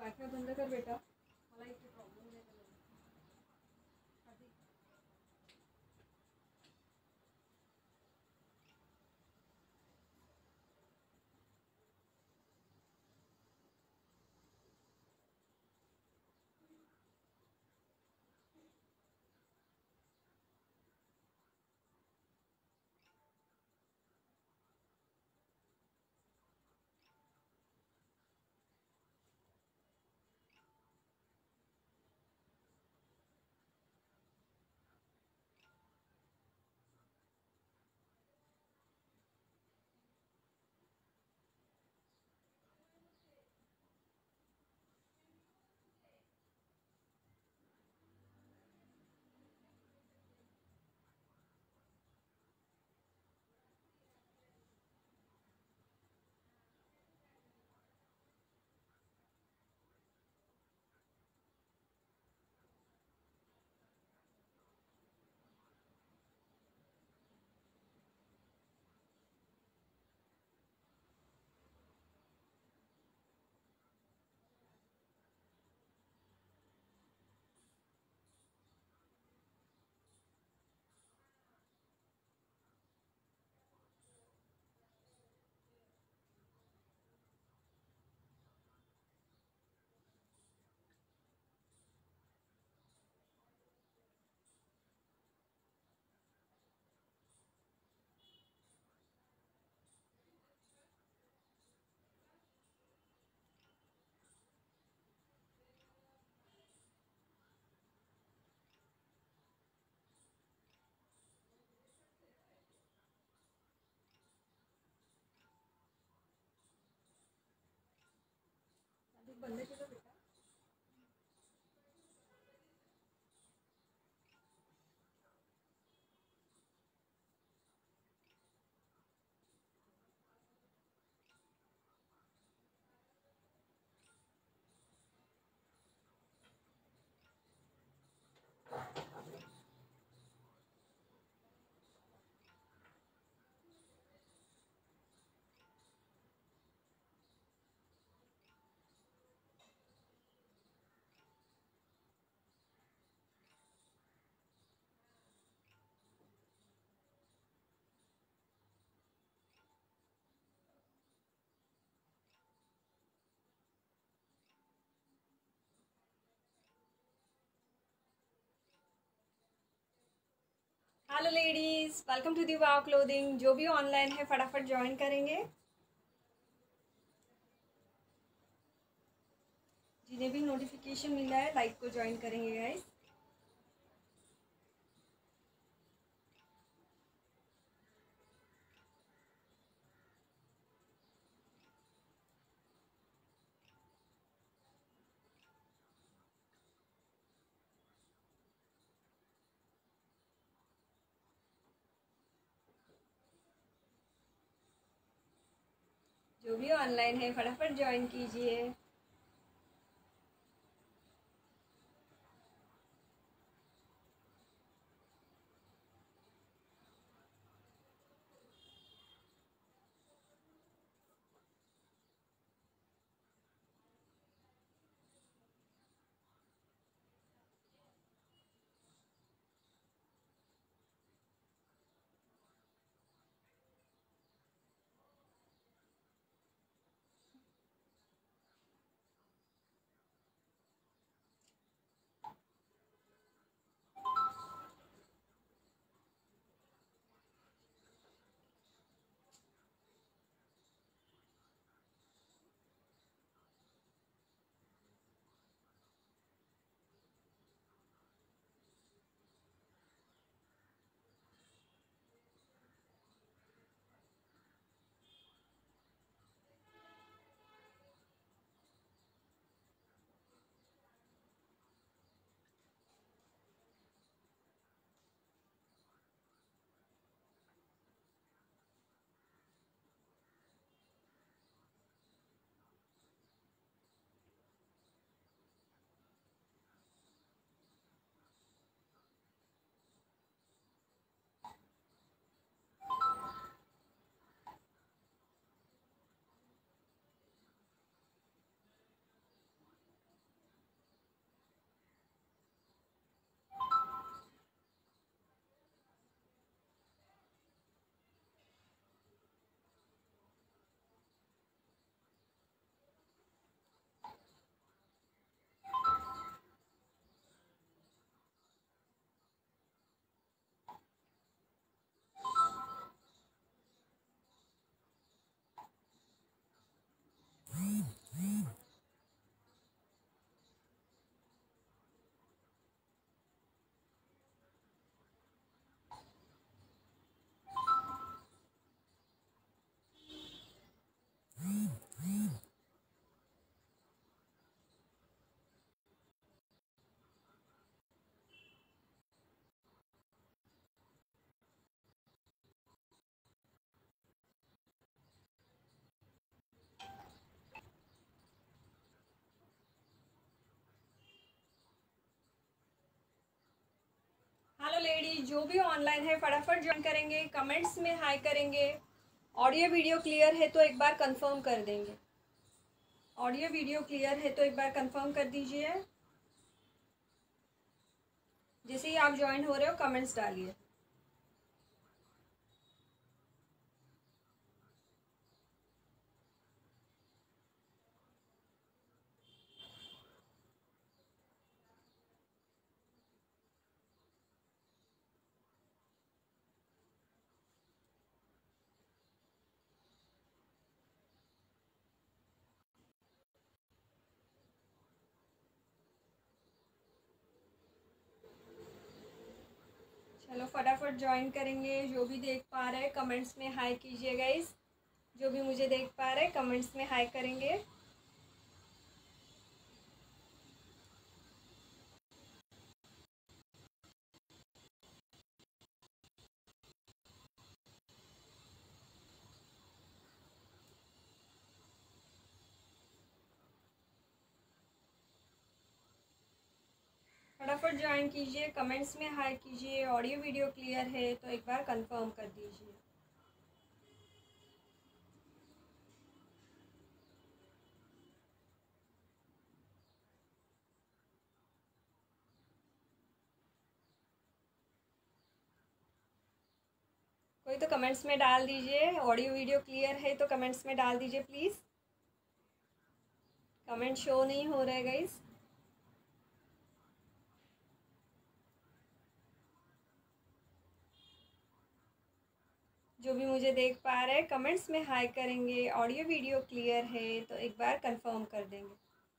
Wifi बंद कर बेटा, मला इथे प्रॉब्लेम नाही आधी. आधी बंद केलं बेटा. Hello ladies, welcome to the wow clothing. जो भी ऑनलाइन है फटाफट ज्वाइन करेंगे. जिन्हें भी नोटिफिकेशन मिला है लाइक को ज्वाइन करेंगे गाइस. जो भी ऑनलाइन है फटाफट ज्वाइन कीजिए. लेडी, जो भी ऑनलाइन है फटाफट ज्वाइन करेंगे, कमेंट्स में हाई करेंगे। ऑडियो वीडियो क्लियर है तो एक बार कंफर्म कर देंगे। ऑडियो वीडियो क्लियर है तो एक बार कंफर्म कर दीजिए। जैसे ही आप ज्वाइन हो रहे हो कमेंट्स डालिए। चलो फटाफट ज्वाइन करेंगे। जो भी देख पा रहे हैं कमेंट्स में हाई कीजिए गाइस। जो भी मुझे देख पा रहे हैं कमेंट्स में हाई करेंगे। फटाफट ज्वाइन कीजिए, कमेंट्स में हाई कीजिए। ऑडियो वीडियो क्लियर है तो एक बार कंफर्म कर दीजिए। कोई तो कमेंट्स में डाल दीजिए। ऑडियो वीडियो क्लियर है तो कमेंट्स में डाल दीजिए प्लीज़। कमेंट शो नहीं हो रहे गाइस। जो भी मुझे देख पा रहे हैं कमेंट्स में हाई करेंगे। ऑडियो वीडियो क्लियर है तो एक बार कंफर्म कर देंगे।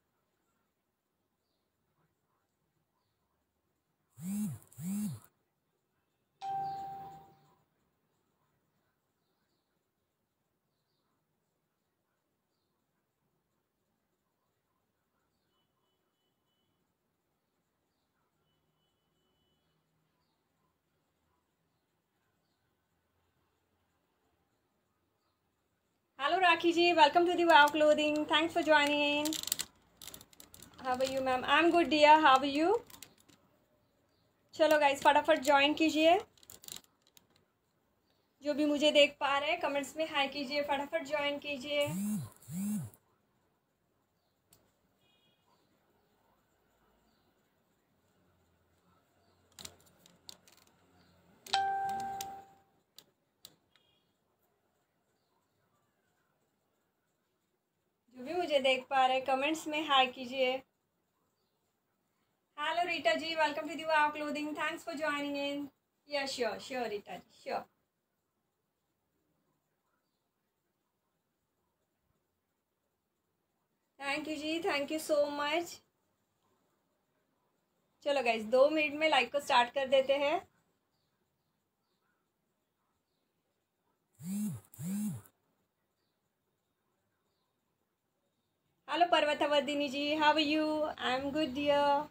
Hello Rakhi ji, welcome to the wow clothing. Thanks for joining in. How are you ma'am? I am good dear, how are you? चलो गाइस फटाफट ज्वाइन कीजिए। जो भी मुझे देख पा रहे हैं कमेंट्स में हाई कीजिए, फटाफट ज्वाइन कीजिए। जो भी मुझे देख पा रहे हैं कमेंट्स में हाई कीजिए। Hello Rita ji, welcome to the wow clothing. Thanks for joining in. Yeah sure sure Rita ji, sure. Thank you ji, thank you so much. चलो गाइस 2 मिनट में लाइव को स्टार्ट कर देते हैं। Hello Parvatavardhini ji, how are you? I am good dear.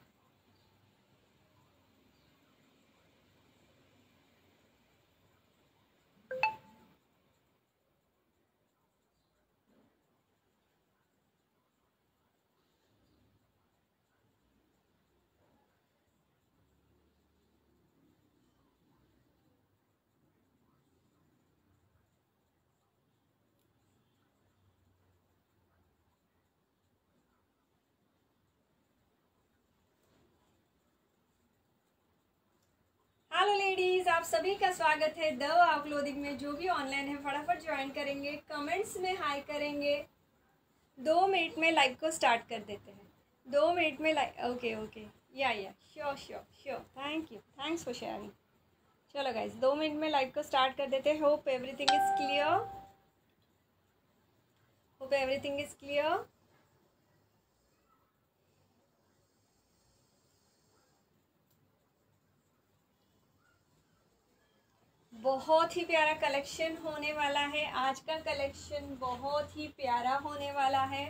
Hello ladies, आप सभी का स्वागत है द वाव क्लोथिंग में। जो भी ऑनलाइन है फटाफट ज्वाइन करेंगे, कमेंट्स में हाई करेंगे। 2 मिनट में लाइव को स्टार्ट कर देते हैं। 2 मिनट में live. Okay okay, yeah sure sure sure. Thank you, thanks for sharing. चलो गाइज 2 मिनट में लाइव को स्टार्ट कर देते हैं। Hope everything is clear. Hope everything is clear. बहुत ही प्यारा कलेक्शन होने वाला है। आज का कलेक्शन बहुत ही प्यारा होने वाला है।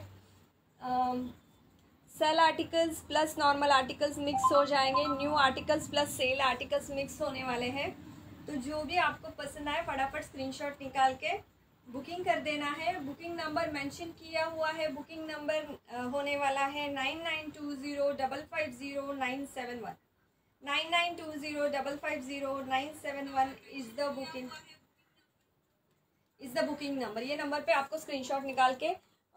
Sale articles plus normal articles mix हो जाएंगे। New articles plus sale articles mix होने वाले हैं। तो जो भी आपको पसंद आए फटाफट स्क्रीनशॉट निकाल के बुकिंग कर देना है। बुकिंग नंबर मेंशन किया हुआ है। बुकिंग नंबर होने वाला है 9920550971। 9920550971 इज द बुकिंग नंबर। ये नंबर पे आपको स्क्रीनशॉट निकाल के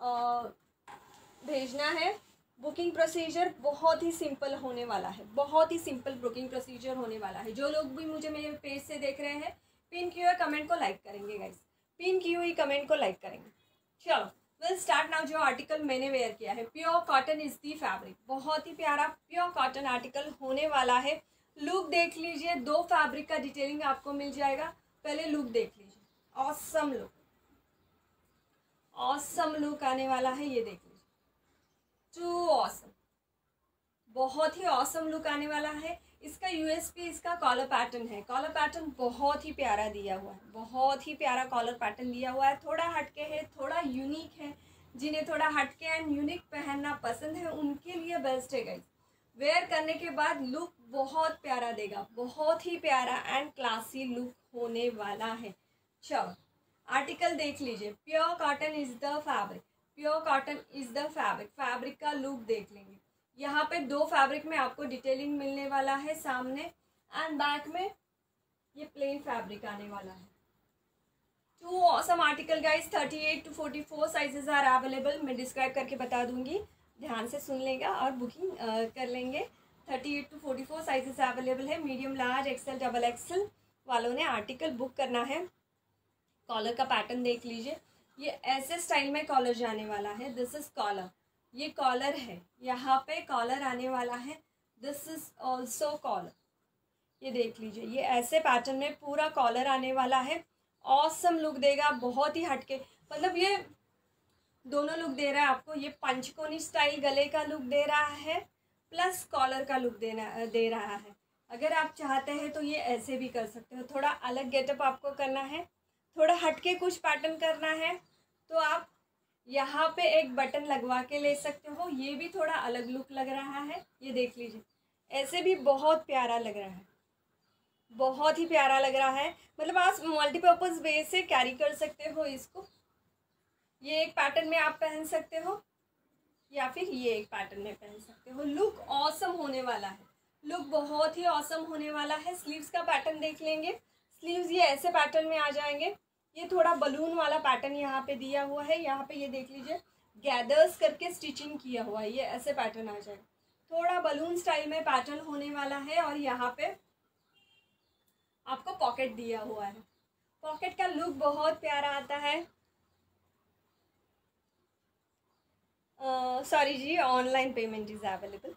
भेजना है। बुकिंग प्रोसीजर बहुत ही सिंपल होने वाला है, बहुत ही सिंपल बुकिंग प्रोसीजर होने वाला है। जो लोग भी मुझे मेरे पेज से देख रहे हैं, पिन किए हुए कमेंट को लाइक करेंगे गाइस, पिन की हुई कमेंट को लाइक करेंगे। चलो विल स्टार्ट नाउ। जो आर्टिकल मैंने वेयर किया है, pure cotton is the fabric, बहुत ही प्यारा प्योर कॉटन आर्टिकल होने वाला है। लुक देख लीजिए, 2 फैब्रिक का डिटेलिंग आपको मिल जाएगा। पहले लुक देख लीजिए, ऑसम लुक, ऑसम लुक आने वाला है। ये देख लीजिए, टू ऑसम, बहुत ही ऑसम लुक आने वाला है। इसका यूएसपी इसका कॉलर पैटर्न है। कॉलर पैटर्न बहुत ही प्यारा दिया हुआ है, बहुत ही प्यारा कॉलर पैटर्न दिया हुआ है। थोड़ा हटके है, थोड़ा यूनिक है। जिन्हें थोड़ा हटके एंड यूनिक पहनना पसंद है उनके लिए बेस्ट है गाइस। वेयर करने के बाद लुक बहुत प्यारा देगा, बहुत ही प्यारा एंड क्लासी लुक होने वाला है। चलो आर्टिकल देख लीजिए, pure cotton is the fabric, pure cotton is the fabric. Fabric का लुक देख लेंगे। यहाँ पे 2 फैब्रिक में आपको डिटेलिंग मिलने वाला है, सामने एंड बैक में ये प्लेन फैब्रिक आने वाला है। 2 awesome article guys. 38 to 44 sizes are available. मैं डिस्क्राइब करके बता दूंगी, ध्यान से सुन लेगा और बुकिंग कर लेंगे। 38 to 44 साइजेस अवेलेबल है। Medium, large, XL, double XL वालों ने आर्टिकल बुक करना है। कॉलर का पैटर्न देख लीजिए, ये ऐसे स्टाइल में कॉलर जाने वाला है। दिस इज कॉलर, ये कॉलर है, यहाँ पे कॉलर आने वाला है। दिस इज ऑल्सो कॉलर, ये देख लीजिए, ये ऐसे पैटर्न में पूरा कॉलर आने वाला है। ऑसम लुक देगा, बहुत ही हटके, मतलब ये दोनों लुक दे रहा है आपको। ये पंचकोनी स्टाइल गले का लुक दे रहा है, प्लस कॉलर का लुक दे रहा है। अगर आप चाहते हैं तो ये ऐसे भी कर सकते हो। थोड़ा अलग गेटअप आपको करना है, थोड़ा हटके कुछ पैटर्न करना है तो आप यहाँ पे एक बटन लगवा के ले सकते हो। ये भी थोड़ा अलग लुक लग रहा है, ये देख लीजिए, ऐसे भी बहुत प्यारा लग रहा है, बहुत ही प्यारा लग रहा है। मतलब आप मल्टीपर्पज़ वे से कैरी कर सकते हो इसको। ये एक पैटर्न में आप पहन सकते हो या फिर ये एक पैटर्न में पहन सकते हो। लुक ऑसम होने वाला है, लुक बहुत ही ऑसम होने वाला है। स्लीव्स का पैटर्न देख लेंगे। स्लीव्स ये ऐसे पैटर्न में आ जाएंगे। ये थोड़ा बलून वाला पैटर्न यहाँ पे दिया हुआ है। यहाँ पे ये देख लीजिए, गैदर्स करके स्टिचिंग किया हुआ है। ये ऐसे पैटर्न आ जाएगा, थोड़ा बलून स्टाइल में पैटर्न होने वाला है। और यहाँ पे आपको पॉकेट दिया हुआ है। पॉकेट का लुक बहुत प्यारा आता है। Sorry ji, online payment is available.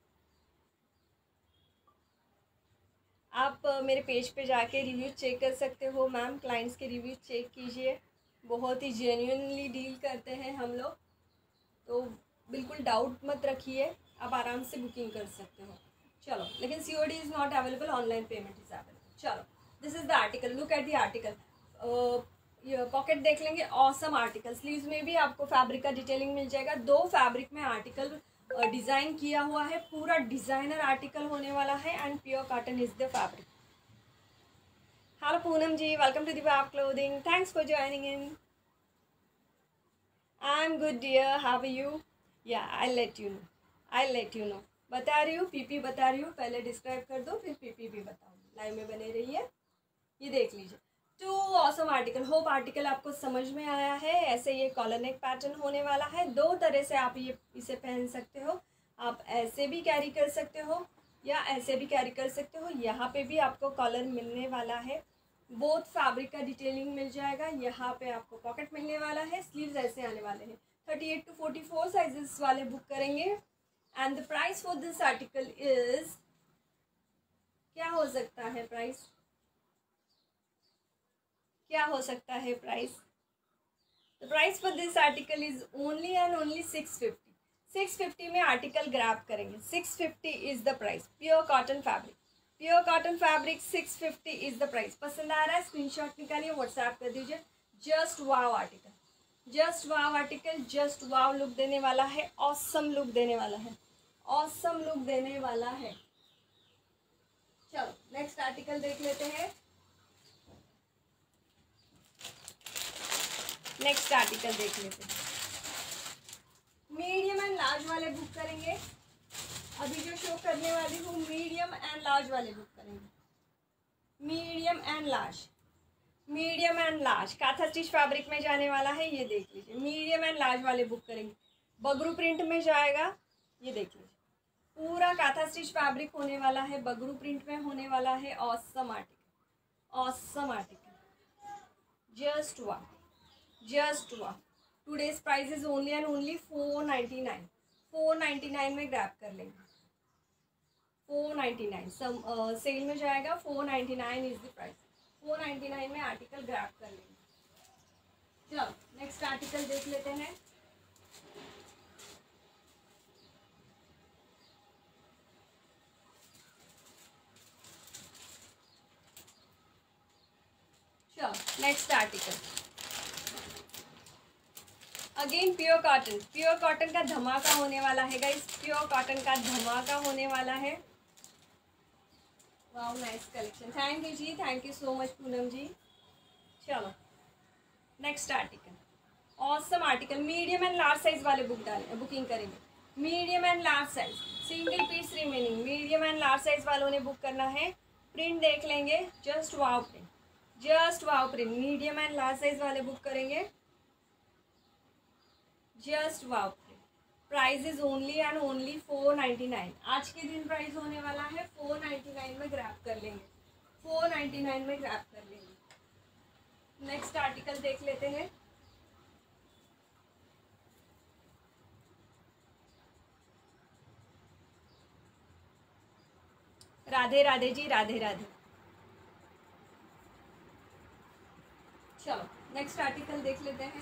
आप मेरे पेज पे जाके रिव्यू चेक कर सकते हो मैम। क्लाइंट्स के रिव्यू चेक कीजिए, बहुत ही जेन्युइनली डील करते हैं हम लोग, तो बिल्कुल डाउट मत रखिए, आप आराम से बुकिंग कर सकते हो। चलो, लेकिन COD is not available, online payment is available. चलो, this is the article, look at the article. Pocket देख लेंगे, ऑसम आर्टिकल। स्लीव्स में भी आपको फैब्रिक का डिटेलिंग मिल जाएगा। 2 फैब्रिक में आर्टिकल डिज़ाइन किया हुआ है, पूरा डिज़ाइनर आर्टिकल होने वाला है and pure cotton is the fabric. Hello Poonam ji, welcome to deep clothing, thanks for joining in. I am good dear, how are you? Yeah I let you know, बता रही हूँ, पीपी बता रही हूँ। पहले डिस्क्राइब कर दो, फिर पीपी भी बताऊँगी। लाइव में बने रहिए। ये देख लीजिए, 2 ऑसम आर्टिकल। होप आर्टिकल आपको समझ में आया है। ऐसे ये कॉलर नेक पैटर्न होने वाला है। 2 तरह से आप इसे पहन सकते हो। आप ऐसे भी कैरी कर सकते हो या ऐसे भी कैरी कर सकते हो। यहाँ पे भी आपको कॉलर मिलने वाला है। बोथ फैब्रिक का डिटेलिंग मिल जाएगा। यहाँ पे आपको पॉकेट मिलने वाला है। स्लीव्स ऐसे आने वाले हैं। 38 to 44 साइजेस वाले बुक करेंगे and the price for this article is, क्या हो सकता है प्राइस, क्या हो सकता है price? The price for this article is only and only 650। 650 में आर्टिकल ग्रैब करेंगे। 650 is the price. Pure cotton fabric, pure cotton fabric, 650 is the price. पसंद आ रहा है स्क्रीनशॉट निकालिए, व्हाट्सएप कर दीजिए। Just wow article, just wow article, just wow look देने वाला है, ऑसम लुक देने वाला है, ऑसम लुक देने वाला है। चलो नेक्स्ट आर्टिकल देख लेते हैं। नेक्स्ट आर्टिकल देख लेते हैं। मीडियम एंड लार्ज वाले बुक करेंगे। अभी जो शो करने वाली हूँ मीडियम एंड लार्ज वाले बुक करेंगे, medium and large, medium and large काथा स्टिच फैब्रिक में जाने वाला है। ये देख लीजिए, मीडियम एंड लार्ज वाले बुक करेंगे, बगरू प्रिंट में जाएगा। ये देख लीजिए, पूरा काथा स्टिच फैब्रिक होने वाला है, बगरू प्रिंट में होने वाला है। Awesome article, awesome article, just वाह, जस्ट वाह। Today's price is only and only 499, 499 में ग्रैब कर लेंगे, 499 सेल में जाएगा। 499 इज द प्राइस, 499 में आर्टिकल ग्रैब कर लेंगे। चलो नेक्स्ट आर्टिकल देख लेते हैं। चलो next article, again pure cotton, pure cotton का धमाका होने वाला है गाइस, प्योर कॉटन का धमाका होने वाला है। Wow nice collection, thank you ji, thank you so much Poonam ji. चलो next article, awesome article, medium and large size वाले बुकिंग करेंगे, medium and large size, single piece remaining, medium and large size वालों ने बुक करना है। Print देख लेंगे, just wow print, just wow print, medium and large size वाले book करेंगे, just wow print. Price is only and only 499, आज के दिन प्राइस होने वाला है 499 में ग्रैब कर लेंगे, 499 में ग्रैब कर लेंगे। नेक्स्ट आर्टिकल देख लेते हैं। राधे राधे जी, राधे राधे। चलो नेक्स्ट आर्टिकल देख लेते हैं।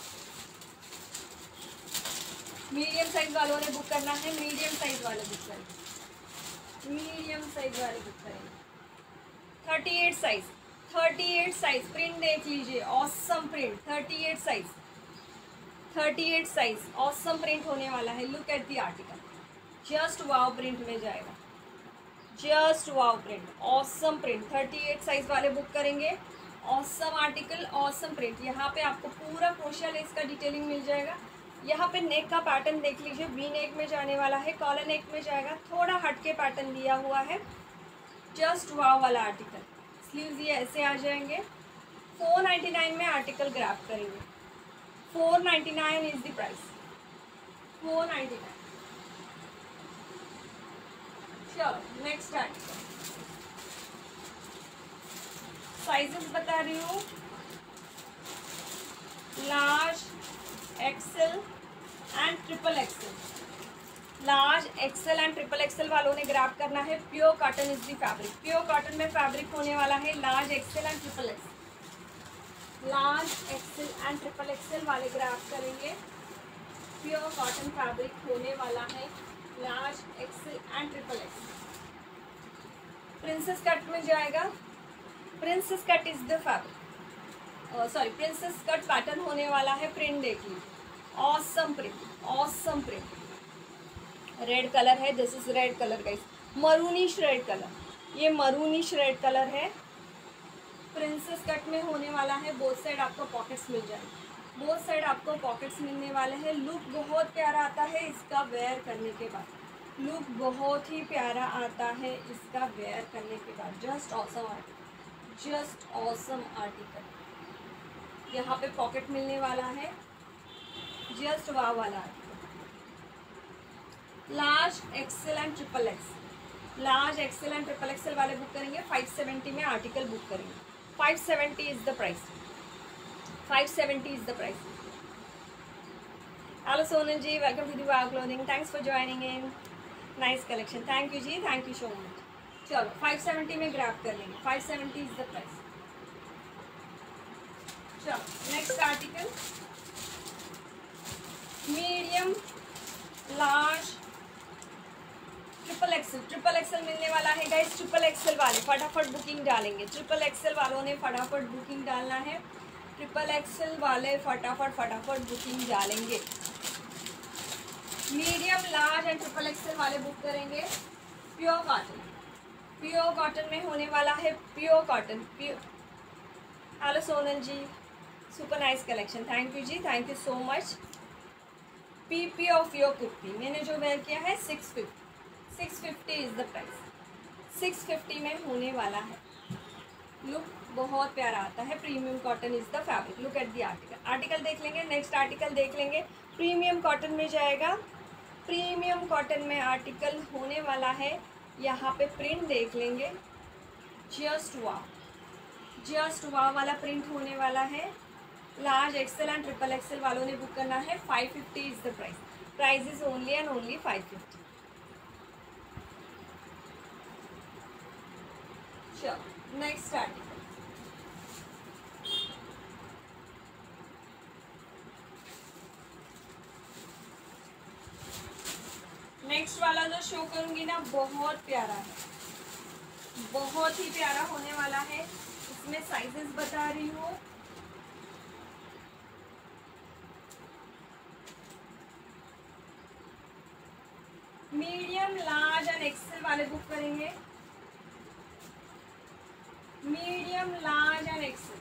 मीडियम साइज वालों ने बुक करना है, मीडियम साइज वाले बुक करेंगे, मीडियम साइज वाले बुक करेंगे। 38 साइज, 38 साइज, प्रिंट देख लीजिए, awesome print, 38 size, 38 size, awesome print होने वाला है। Look at the article, just wow print में जाएगा, just wow print, awesome print, 38 size वाले बुक करेंगे। Awesome article, awesome print. यहाँ पे आपको पूरा क्रोशिया लेस का डिटेलिंग मिल जाएगा। यहाँ पे नेक का पैटर्न देख लीजिए, वी नेक में जाने वाला है, कॉलर नेक में जाएगा, थोड़ा हटके पैटर्न लिया हुआ है। जस्ट वाव वाला आर्टिकल, स्लीव्स ये ऐसे आ जाएंगे। 499 में आर्टिकल ग्रैब करेंगे, 499 इज द प्राइस, 499। चलो नेक्स्ट आर्टिकल, साइजेस बता रही हूँ, large, XL and triple XL. Large, XL and triple XL वालों ने ग्रैब करना है। Pure cotton is the fabric, pure cotton में फैब्रिक होने वाला है। Large, XL and triple XL, large, XL and triple XL वाले ग्रैब करेंगे। प्योर कॉटन फैब्रिक होने वाला है, large, XL and triple XL. Princess cut में जाएगा, princess cut is the fabric, sorry princess cut pattern होने वाला है। प्रिंट देख लीजिए, awesome print, awesome print. Red colour है, this is red colour guys, maroonish red colour, ये maroonish red colour है। प्रिंसेस कट में होने वाला है। बोथ साइड आपको पॉकेट्स मिल जाएंगे, बोथ साइड आपको पॉकेट्स मिलने वाले हैं। लुक बहुत प्यारा आता है इसका वेयर करने के बाद, लुक बहुत ही प्यारा आता है इसका वेयर करने के बाद। Just awesome article, just awesome article. यहाँ पे पॉकेट मिलने वाला है, जस्ट वाव वाला article. Large, XL and triple XL, large, XL and triple XL वाले बुक करेंगे। 570 में आर्टिकल बुक करेंगे, 570 is the price, 570 is the price. Hello Sonal ji, welcome to the wow clothing, thanks for joining in, nice collection, thank you ji, thank you so much. चलो 570 में grab कर लेंगे, 570 is the price. चलो next article, medium, large, triple XL, triple XL मिलने वाला है guys. Triple XL वाले फटाफट बुकिंग डालेंगे, ट्रिपल एक्सेल वालों ने फटाफट बुकिंग डालना है। ट्रिपल एक्सेल वाले फटाफट बुकिंग डालेंगे। Medium, large and triple XL वाले बुक करेंगे। प्योर कॉटन, प्योर कॉटन में होने वाला है, pure cotton, pure. Hello Sonal ji, super nice collection, thank you ji, thank you so much. पीपी ऑफ योर कुर्ती मैंने जो वेयर किया है 650, 650 इज़ द प्राइस, 650 में होने वाला है। लुक बहुत प्यारा आता है, premium cotton is the fabric. Look at the article, article देख लेंगे, नेक्स्ट आर्टिकल देख लेंगे। प्रीमियम कॉटन में जाएगा, प्रीमियम कॉटन में आर्टिकल होने वाला है। यहाँ पे प्रिंट देख लेंगे, जस्ट वाव वाला प्रिंट होने वाला है। Large XL and triple XL वालों ने बुक करना है। 550 is the price, price is only and only 550। चलो नेक्स्ट आर्टिकल, नेक्स्ट वाला जो शो करूंगी ना बहुत प्यारा है, बहुत ही प्यारा होने वाला है। इसमें साइजेस बता रही हूँ, मीडियम लार्ज एंड एक्सेल वाले बुक करेंगे। Medium large and XL,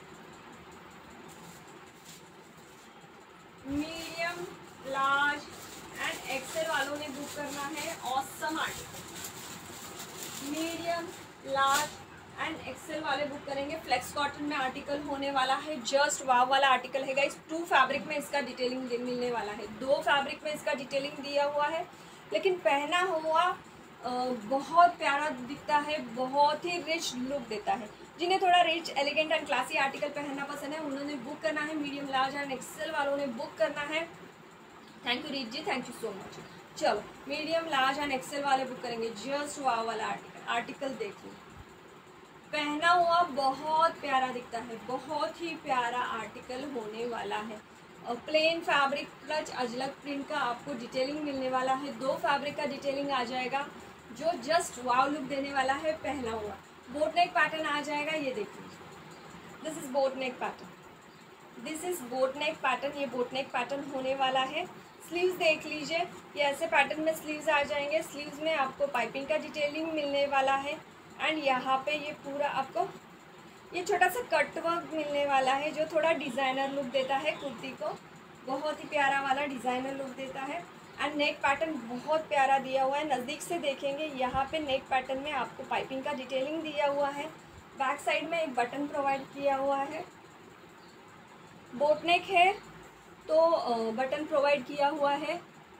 medium large and XL वालों ने बुक करना है। Awesome article, medium large and XL वाले बुक करेंगे। फ्लेक्स कॉटन में आर्टिकल होने वाला है, जस्ट वाव वाला आर्टिकल है गाइस। 2 फैब्रिक में इसका डिटेलिंग मिलने वाला है, 2 फैब्रिक में इसका डिटेलिंग दिया हुआ है, लेकिन पहना हुआ बहुत प्यारा दिखता है, बहुत ही रिच लुक देता है। जिन्हें थोड़ा rich elegant and classy article पहनना पसंद है उन्होंने बुक करना है। मीडियम लार्ज एंड एक्सेल वालों ने बुक करना है। Thank you Reet ji, thank you so much. चलो मीडियम लार्ज एंड एक्सेल वाले बुक करेंगे। जस्ट वाव वाला आर्टिकल, आर्टिकल देखिए, पहना हुआ बहुत प्यारा दिखता है, बहुत ही प्यारा आर्टिकल होने वाला है। Plain fabric plus ajrak print का आपको डिटेलिंग मिलने वाला है। 2 फैब्रिक का डिटेलिंग आ जाएगा जो जस्ट वाव लुक देने वाला है। पहना हुआ बोट नेक पैटर्न आ जाएगा, ये देख लीजिए, this is boat neck pattern, this is boat neck pattern, ये बोट नेक पैटर्न होने वाला है। स्लीव्स देख लीजिए, ये ऐसे पैटर्न में स्लीव्स आ जाएंगे। स्लीव्स में आपको पाइपिंग का डिटेलिंग मिलने वाला है एंड यहाँ पे ये पूरा आपको ये छोटा सा कट वर्क मिलने वाला है जो थोड़ा डिज़ाइनर लुक देता है कुर्ती को, बहुत ही प्यारा वाला डिज़ाइनर लुक देता है। एंड नेक पैटर्न बहुत प्यारा दिया हुआ है, नज़दीक से देखेंगे यहाँ पे नेक पैटर्न में आपको पाइपिंग का डिटेलिंग दिया हुआ है। बैक साइड में एक बटन प्रोवाइड किया हुआ है, बोट नेक है तो बटन प्रोवाइड किया हुआ है।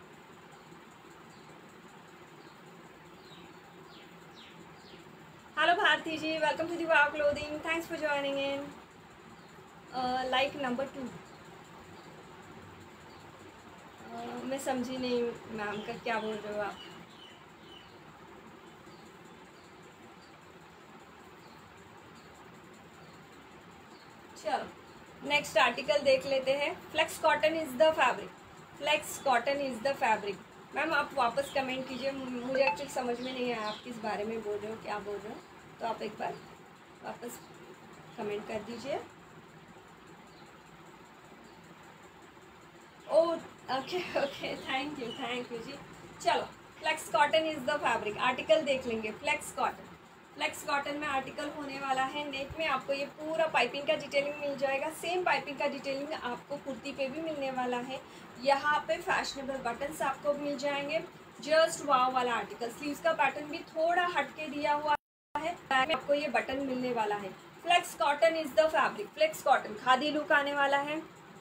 Hello Bharti ji, welcome to the wow clothing, thanks for joining in. Like number 2, मैं समझी नहीं मैम का क्या बोल रहे हो आप। चलो नेक्स्ट आर्टिकल देख लेते हैं। Flex cotton is the fabric, flex cotton is the fabric. Ma'am आप वापस कमेंट कीजिए, मुझे एक्चुअली समझ में नहीं आया आप किस बारे में बोल रहे हो, क्या बोल रहे हो, तो आप एक बार वापस कमेंट कर दीजिए। Oh okay okay, thank you जी। चलो flex cotton is the fabric, article देख लेंगे। फ्लेक्स कॉटन, फ्लेक्स कॉटन में आर्टिकल होने वाला है। नेक में आपको ये पूरा पाइपिंग का डिटेलिंग मिल जाएगा, सेम पाइपिंग का डिटेलिंग आपको कुर्ती पे भी मिलने वाला है। यहाँ पे फैशनेबल बटन्स आपको मिल जाएंगे। जस्ट वाव वाला आर्टिकल, स्लीव्स का पैटर्न भी थोड़ा हटके दिया हुआ है, बैक में आपको ये बटन मिलने वाला है। Flex cotton is the fabric, flex cotton khadi look आने वाला है।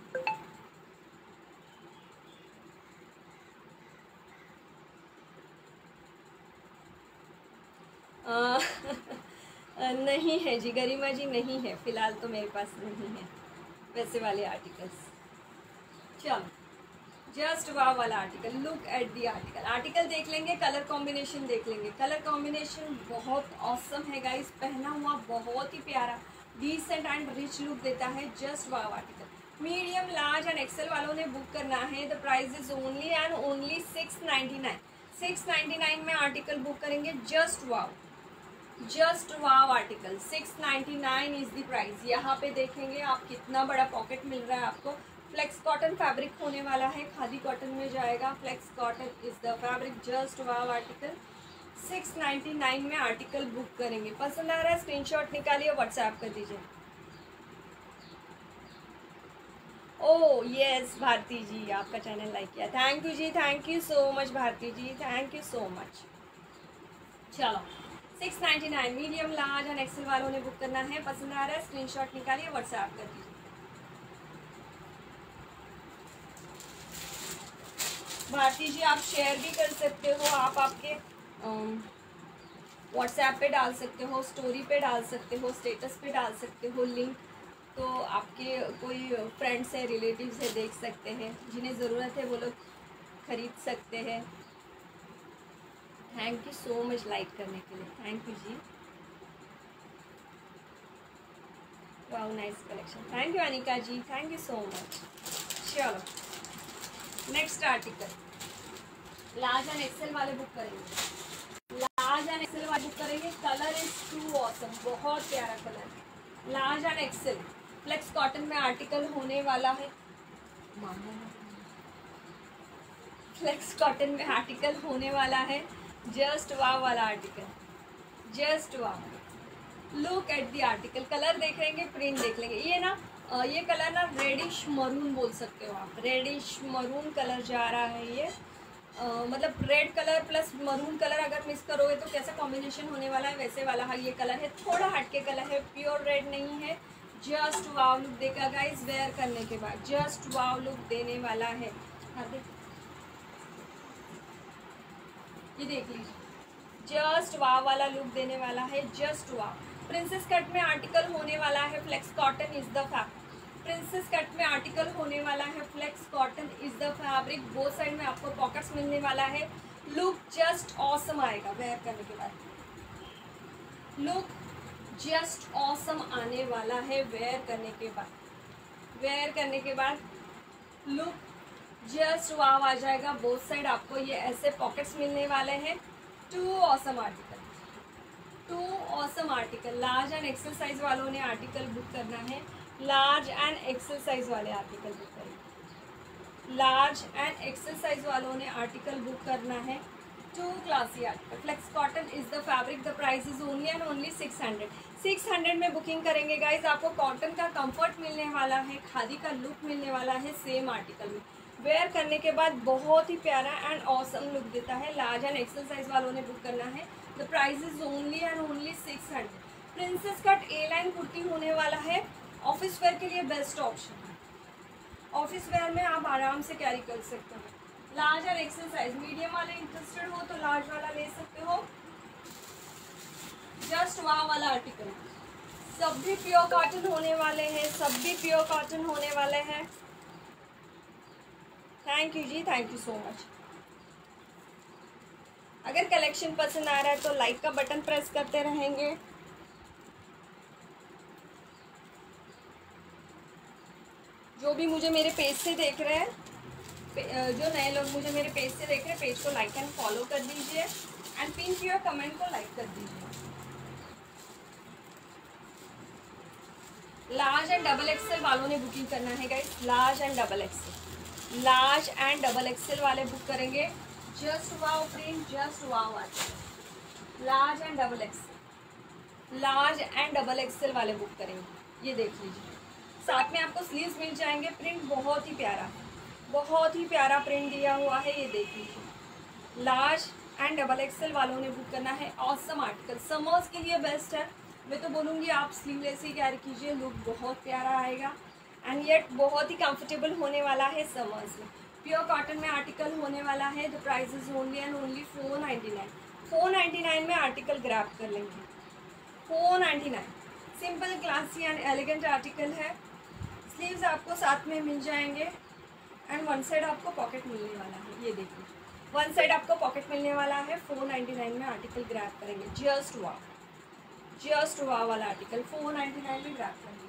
नहीं है जी गरिमा जी, नहीं है फिलहाल तो मेरे पास नहीं है वैसे वाले आर्टिकल्स। चलो जस्ट वाव वाला article, look at the article, article देख लेंगे, कलर कॉम्बिनेशन देख लेंगे। कलर कॉम्बिनेशन बहुत ऑसम है गाइस, पहना हुआ बहुत ही प्यारा डिसेंट एंड रिच लुक देता है। Just wow article, medium large and XL वालों ने बुक करना है। The price is only and only 699, 699 में आर्टिकल बुक करेंगे। Just wow article 699 is the price. यहाँ पे देखेंगे आप कितना बड़ा पॉकेट मिल रहा है आपको। फ्लेक्स कॉटन फैब्रिक होने वाला है, खादी कॉटन में जाएगा। Flex cotton is the fabric, just wow article 699 में आर्टिकल बुक करेंगे। पसंद आ रहा है स्क्रीनशॉट निकालिए, व्हाट्सएप कर दीजिए। ओह यस भारती जी, आपका चैनल लाइक किया, thank you ji, thank you so much Bharti ji, thank you so much. चलो 699 मीडियम लार्ज एंड एक्सेल वालों ने बुक करना है। पसंद आ रहा है स्क्रीनशॉट निकालिए, व्हाट्सएप कर दीजिए। भारती जी आप शेयर भी कर सकते हो, आप आपके व्हाट्सएप पे डाल सकते हो, स्टोरी पे डाल सकते हो, स्टेटस पे डाल सकते हो लिंक, तो आपके कोई फ्रेंड्स है, रिलेटिव्स है, देख सकते हैं, जिन्हें ज़रूरत है वो लोग खरीद सकते हैं। Thank you so much like करने के लिए, थैंक यू जी। Wow nice collection, thank you Anika ji, thank you so much. चलो next article large and XL वाले बुक करेंगे, लार्ज एंड एक्सेल वाले बुक करेंगे। कलर इज टू ऑसम, बहुत प्यारा कलर। Large and XL flex cotton में आर्टिकल होने वाला है। फ्लेक्स कॉटन में आर्टिकल होने वाला है। जस्ट वाव वाला article, just wow. Look at the article, colour देख लेंगे, प्रिंट देख लेंगे। ये ना ये कलर ना रेडिश मरून बोल सकते हो आप, रेडिश मरून कलर जा रहा है ये। मतलब red colour plus maroon colour अगर मिक्स करोगे तो कैसा कॉम्बिनेशन होने वाला है, वैसे वाला है ये कलर है। थोड़ा हटके कलर है, प्योर रेड नहीं है। जस्ट वाव लुक देगा गाइस, वेयर करने के बाद जस्ट वाव लुक देने वाला है। हाँ ये देख लीजिए, जस्ट वाव वाला लुक देने वाला है। जस्ट वाव प्रिंसेस कट में आर्टिकल होने वाला है। Flex cotton is the fabric, princess cut में आर्टिकल होने वाला है। Flex cotton is the fabric. Both side में आपको पॉकेट्स मिलने वाला है। लुक जस्ट ऑसम आएगा वेयर करने के बाद, लुक जस्ट ऑसम आने वाला है वेयर करने के बाद। वेयर करने के बाद लुक जस्ट वाव आ जाएगा। बोथ साइड आपको ये ऐसे पॉकेट्स मिलने वाले हैं। Too awesome article, too awesome article. Large and XL size वालों ने आर्टिकल बुक करना है। लार्ज एंड एक्सेल साइज वाले आर्टिकल बुक करेंगे। लार्ज एंड एक्सेल साइज वालों ने आर्टिकल बुक करना है। Too classy article. Flex cotton is the fabric. The price is only and only 600। 600 में बुकिंग करेंगे गाइज। आपको कॉटन का कंफर्ट मिलने वाला है, खादी का लुक मिलने वाला है सेम आर्टिकल में। वेयर करने के बाद बहुत ही प्यारा एंड ऑसम लुक देता है। लार्ज एंड एक्सेल साइज वालों ने बुक करना है। The price is only and only 600। Princess cut A line kurti होने वाला है। ऑफिस वेयर के लिए बेस्ट ऑप्शन है। ऑफिस वेयर में आप आराम से कैरी कर सकते हो। लार्ज और एक्सेल साइज, मीडियम वाले इंटरेस्टेड हो तो लार्ज वाला ले सकते हो। जस्ट वाव वाला आर्टिकल, सब भी प्योर कॉटन होने वाले हैं, सब भी प्योर कॉटन होने वाले हैं। Thank you ji, thank you so much. अगर कलेक्शन पसंद आ रहा है तो लाइक का बटन प्रेस करते रहेंगे। जो भी मुझे मेरे पेज से देख रहे हैं, जो नए लोग मुझे मेरे पेज से देख रहे हैं, पेज को लाइक एंड फॉलो कर दीजिए एंड पिन किया कमेंट को लाइक कर दीजिए। लार्ज एंड डबल एक्सेल वालों ने बुकिंग करना है guys. Large and double XL, large and double XL वाले बुक करेंगे। Just wow print, just wow आता है। Large and double XL, large and double XL वाले बुक करेंगे। ये देख लीजिए, साथ में आपको स्लीव्स मिल जाएंगे। प्रिंट बहुत ही प्यारा, बहुत ही प्यारा प्रिंट दिया हुआ है। ये देख लीजिए, लार्ज एंड डबल एक्सेल वालों ने बुक करना है। ऑसम आर्टिकल, समर्स के लिए बेस्ट है। मैं तो बोलूँगी आप स्लीवलेस ही कैरी कीजिए, लुक बहुत प्यारा आएगा एंड येट बहुत ही कंफर्टेबल होने वाला है समर्स में। प्योर कॉटन में आर्टिकल होने वाला है। The price is only and only 499। 499 में आर्टिकल ग्रैब कर लेंगे। 499 simple classy and elegant article है। स्लीव्स आपको साथ में मिल जाएंगे एंड वन साइड आपको पॉकेट मिलने वाला है। ये देखिए, वन साइड आपको पॉकेट मिलने वाला है। 499 में आर्टिकल ग्रैब करेंगे। जस्ट वाव, जस्ट वाव वाला आर्टिकल 499 में ग्रैब करेंगे।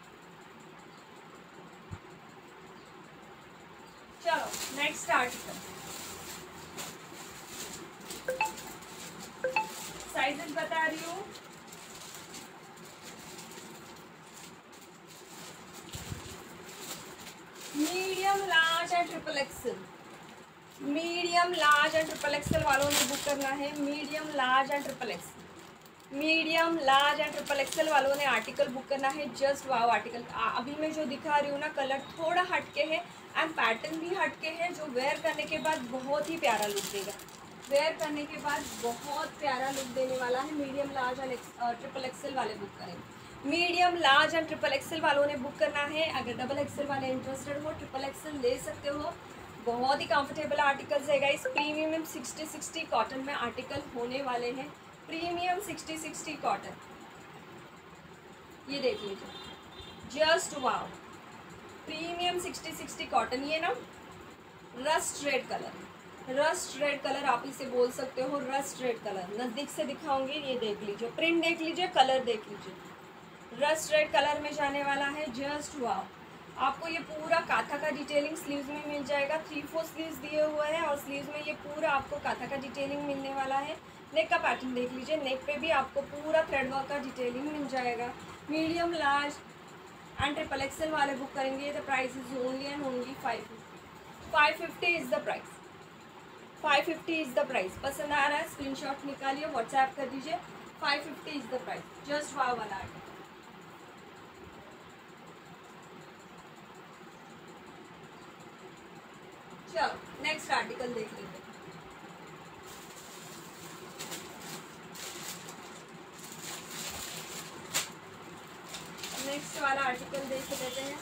चलो नेक्स्ट आर्टिकल, साइजेस बता रही हूँ। Medium large and triple XL, medium large and triple XL वालों ने बुक करना है। Medium large and triple XL, medium large and triple XL वालों ने आर्टिकल बुक करना है। Just wow article. अभी मैं जो दिखा रही हूँ ना, कलर थोड़ा हटके है एंड पैटर्न भी हटके है, जो वेयर करने के बाद बहुत ही प्यारा लुक देगा, वेयर करने के बाद बहुत प्यारा लुक देने वाला है। Medium large and triple XL वाले बुक करेंगे। Medium large and triple XL वालों ने बुक करना है। अगर डबल एक्सेल वाले इंटरेस्टेड हो ट्रिपल एक्सेल ले सकते हो। बहुत ही कंफर्टेबल आर्टिकल्स है गाइस। प्रीमियम 60-60 कॉटन में आर्टिकल होने वाले हैं। प्रीमियम 60-60 कॉटन, ये देख लीजिए, जस्ट वाव। प्रीमियम 60-60 कॉटन, ये ना rust red colour, rust red colour आप इसे बोल सकते हो, रस्ट रेड कलर। नज़दीक से दिखाऊंगी, ये देख लीजिए, प्रिंट देख लीजिए, कलर देख लीजिए, रस्ट रेड कलर में जाने वाला है। Just wow. आपको ये पूरा काथा का डिटेलिंग स्लीव्स में मिल जाएगा। 3/4 स्लीव्स दिए हुए हैं और स्लीव्स में ये पूरा आपको काथा का डिटेलिंग मिलने वाला है। नेक का पैटर्न देख लीजिए, नेक पे भी आपको पूरा थ्रेड वर्क का डिटेलिंग मिल जाएगा। Medium large and triple XL वाले बुक करेंगे। The price is only and only 550 is the price. 550 is the price. पसंद आ रहा है स्क्रीनशॉट निकालिए, व्हाट्सएप कर दीजिए। 550 is the price. Just wow वाला आर्टिकल। चलो नेक्स्ट आर्टिकल देख लेते हैं। नेक्स्ट वाला आर्टिकल देख लेते हैं।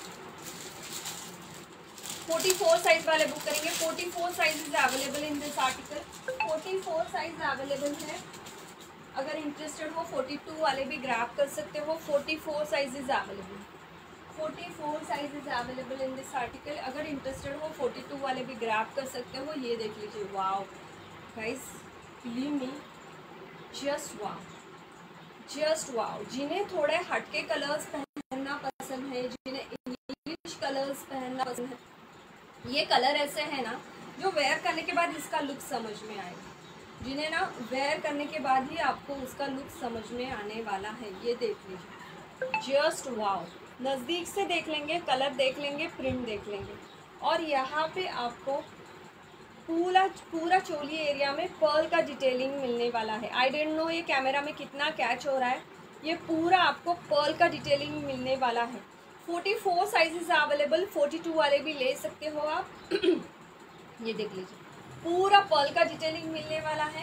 44 साइज वाले बुक करेंगे। 44 size is available in this article. 44 size available है। अगर इंटरेस्टेड हो 42 वाले भी ग्रैब कर सकते हो। 44 size is available. 44 size is available in this article. अगर इंटरेस्टेड हो 42 वाले भी ग्रैब कर सकते हो। ये देख लीजिए, wow guys, believe me, just wow, just wow. जिन्हें थोड़े हटके कलर्स पहनना पसंद है, जिन्हें इंग्लिश कलर्स पहनना पसंद है, ये कलर ऐसे है ना जो वेयर करने के बाद इसका लुक समझ में आएगा। जिन्हें ना वेयर करने के बाद ही आपको उसका लुक समझ में आने वाला है। ये देख लीजिए, जस्ट वाव। नज़दीक से देख लेंगे, कलर देख लेंगे, प्रिंट देख लेंगे। और यहाँ पे आपको पूरा चोली एरिया में पर्ल का डिटेलिंग मिलने वाला है। आई डोंट नो ये कैमरा में कितना कैच हो रहा है। ये पूरा आपको पर्ल का डिटेलिंग मिलने वाला है। 44 साइजेस अवेलेबल। 42 वाले भी ले सकते हो आप। ये देख लीजिए, पूरा पर्ल का डिटेलिंग मिलने वाला है।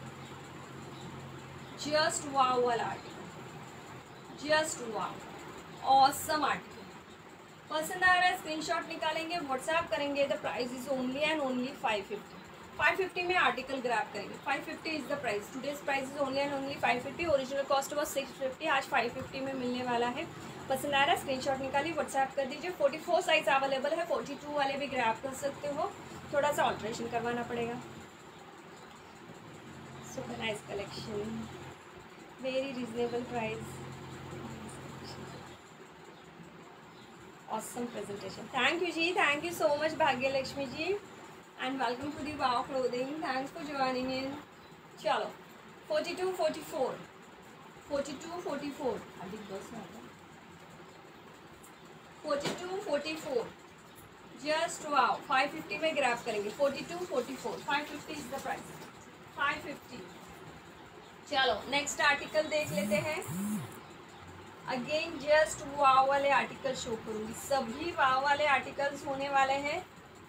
जस्ट वाव वाला article, just wow, awesome article. पसंद आ रहा है स्क्रीनशॉट निकालेंगे, व्हाट्सएप करेंगे। The price is only and only 550। 550 में आर्टिकल ग्रैब करेंगे। 550 is the price. Today's price is only and only 550। Original cost was 650, आज 550 में मिलने वाला है। पसंद आ रहा है स्क्रीनशॉट निकालिए, व्हाट्सएप कर दीजिए। 44 साइज अवेलेबल है। 42 वाले भी ग्रैब कर सकते हो। थोड़ा सा ऑल्ट्रेशन करवाना पड़ेगा। Super nice collection, very reasonable price, awesome presentation. Thank you जी, thank you so much Bhagyalakshmi ji, and welcome to the Wow Clothing. Thanks for joining in. चलो 42, 44, 42, 44, अधिक 10 में 42, 44, just wow. 550 में ग्रैब करेंगे। 42, 44, 550 is the price. 550। चलो next article देख लेते हैं। अगेन जस्ट वाव वाले आर्टिकल शो करूंगी। सभी वाव वाले आर्टिकल्स होने वाले हैं।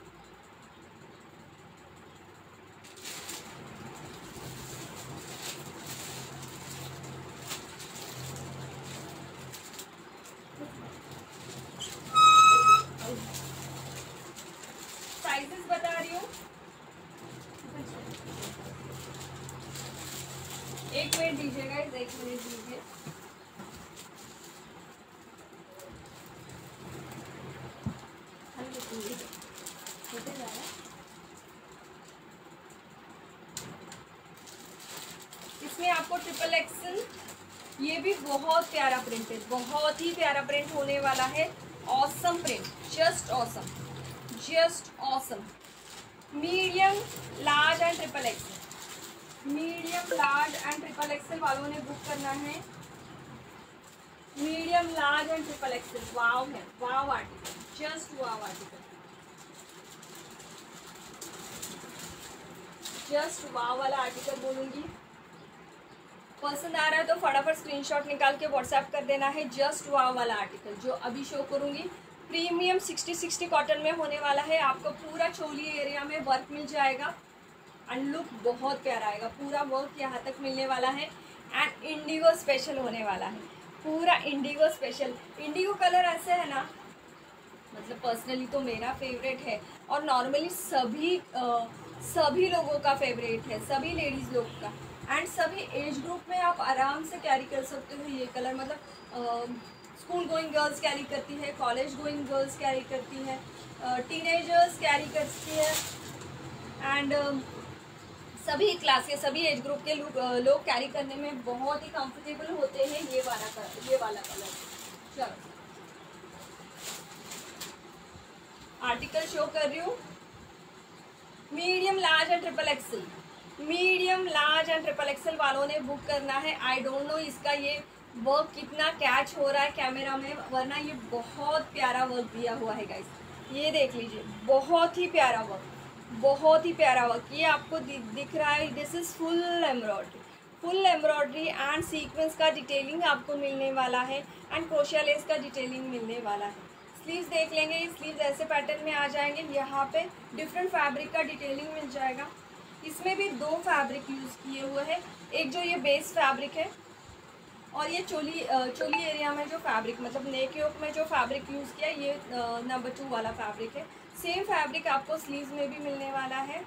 साइजेस बता रही हूँ, एक मिनट दीजिएगा, एक मिनट दीजिए। इसमें आपको ट्रिपल एक्सल, ये भी बहुत प्यारा प्रिंट है, बहुत ही प्यारा प्रिंट होने वाला है। Awesome print, just awesome, just awesome. Medium large and triple XL, medium large and triple XL वालों ने बुक करना है। Medium large and triple XL, wow है, wow article, just wow article, just wow वाला article बोलूंगी। पसंद आ रहा है तो फटाफट स्क्रीनशॉट निकाल के व्हाट्सएप कर देना है। जस्ट वाव वाला आर्टिकल जो अभी शो करूंगी, प्रीमियम 60-60 कॉटन में होने वाला है। आपको पूरा चोली एरिया में वर्क मिल जाएगा। एंड लुक बहुत प्यारा आएगा। पूरा वर्क यहाँ तक मिलने वाला है एंड इंडिगो स्पेशल होने वाला है, पूरा इंडिगो स्पेशल। इंडिगो कलर ऐसे है ना, मतलब पर्सनली तो मेरा फेवरेट है और नॉर्मली सभी लोगों का फेवरेट है, सभी लेडीज़ लोग का। एंड सभी एज ग्रुप में आप आराम से कैरी कर सकते हो ये कलर। मतलब स्कूल गोइंग गर्ल्स कैरी करती है, कॉलेज गोइंग गर्ल्स कैरी करती है, टीनेजर्स कैरी करती है एंड सभी क्लास के सभी एज ग्रुप के लोग कैरी करने में बहुत ही कंफर्टेबल होते हैं ये वाला कलर। चलो आर्टिकल शो कर रही हूँ, medium large and triple XL. Medium large and triple XL वालों ने बुक करना है। आई डोंट नो इसका ये वर्क कितना कैच हो रहा है कैमरा में, वरना ये बहुत प्यारा वर्क दिया हुआ है गाइस। ये देख लीजिए, बहुत ही प्यारा वर्क, बहुत ही प्यारा वर्क। ये आपको दिख रहा है, this is full embroidery and sequence का डिटेलिंग आपको मिलने वाला है एंड क्रोशिया लेस का डिटेलिंग मिलने वाला है। स्लीव्स देख लेंगे, स्लीव्स ऐसे पैटर्न में आ जाएंगे। यहाँ पे डिफरेंट फैब्रिक का डिटेलिंग मिल जाएगा। इसमें भी 2 फैब्रिक यूज़ किए हुए हैं, एक जो ये बेस फैब्रिक है और ये चोली एरिया में जो फैब्रिक, मतलब नेक योक में जो फैब्रिक यूज़ किया ये नंबर 2 वाला फैब्रिक है। सेम फैब्रिक आपको स्लीव्स में भी मिलने वाला है।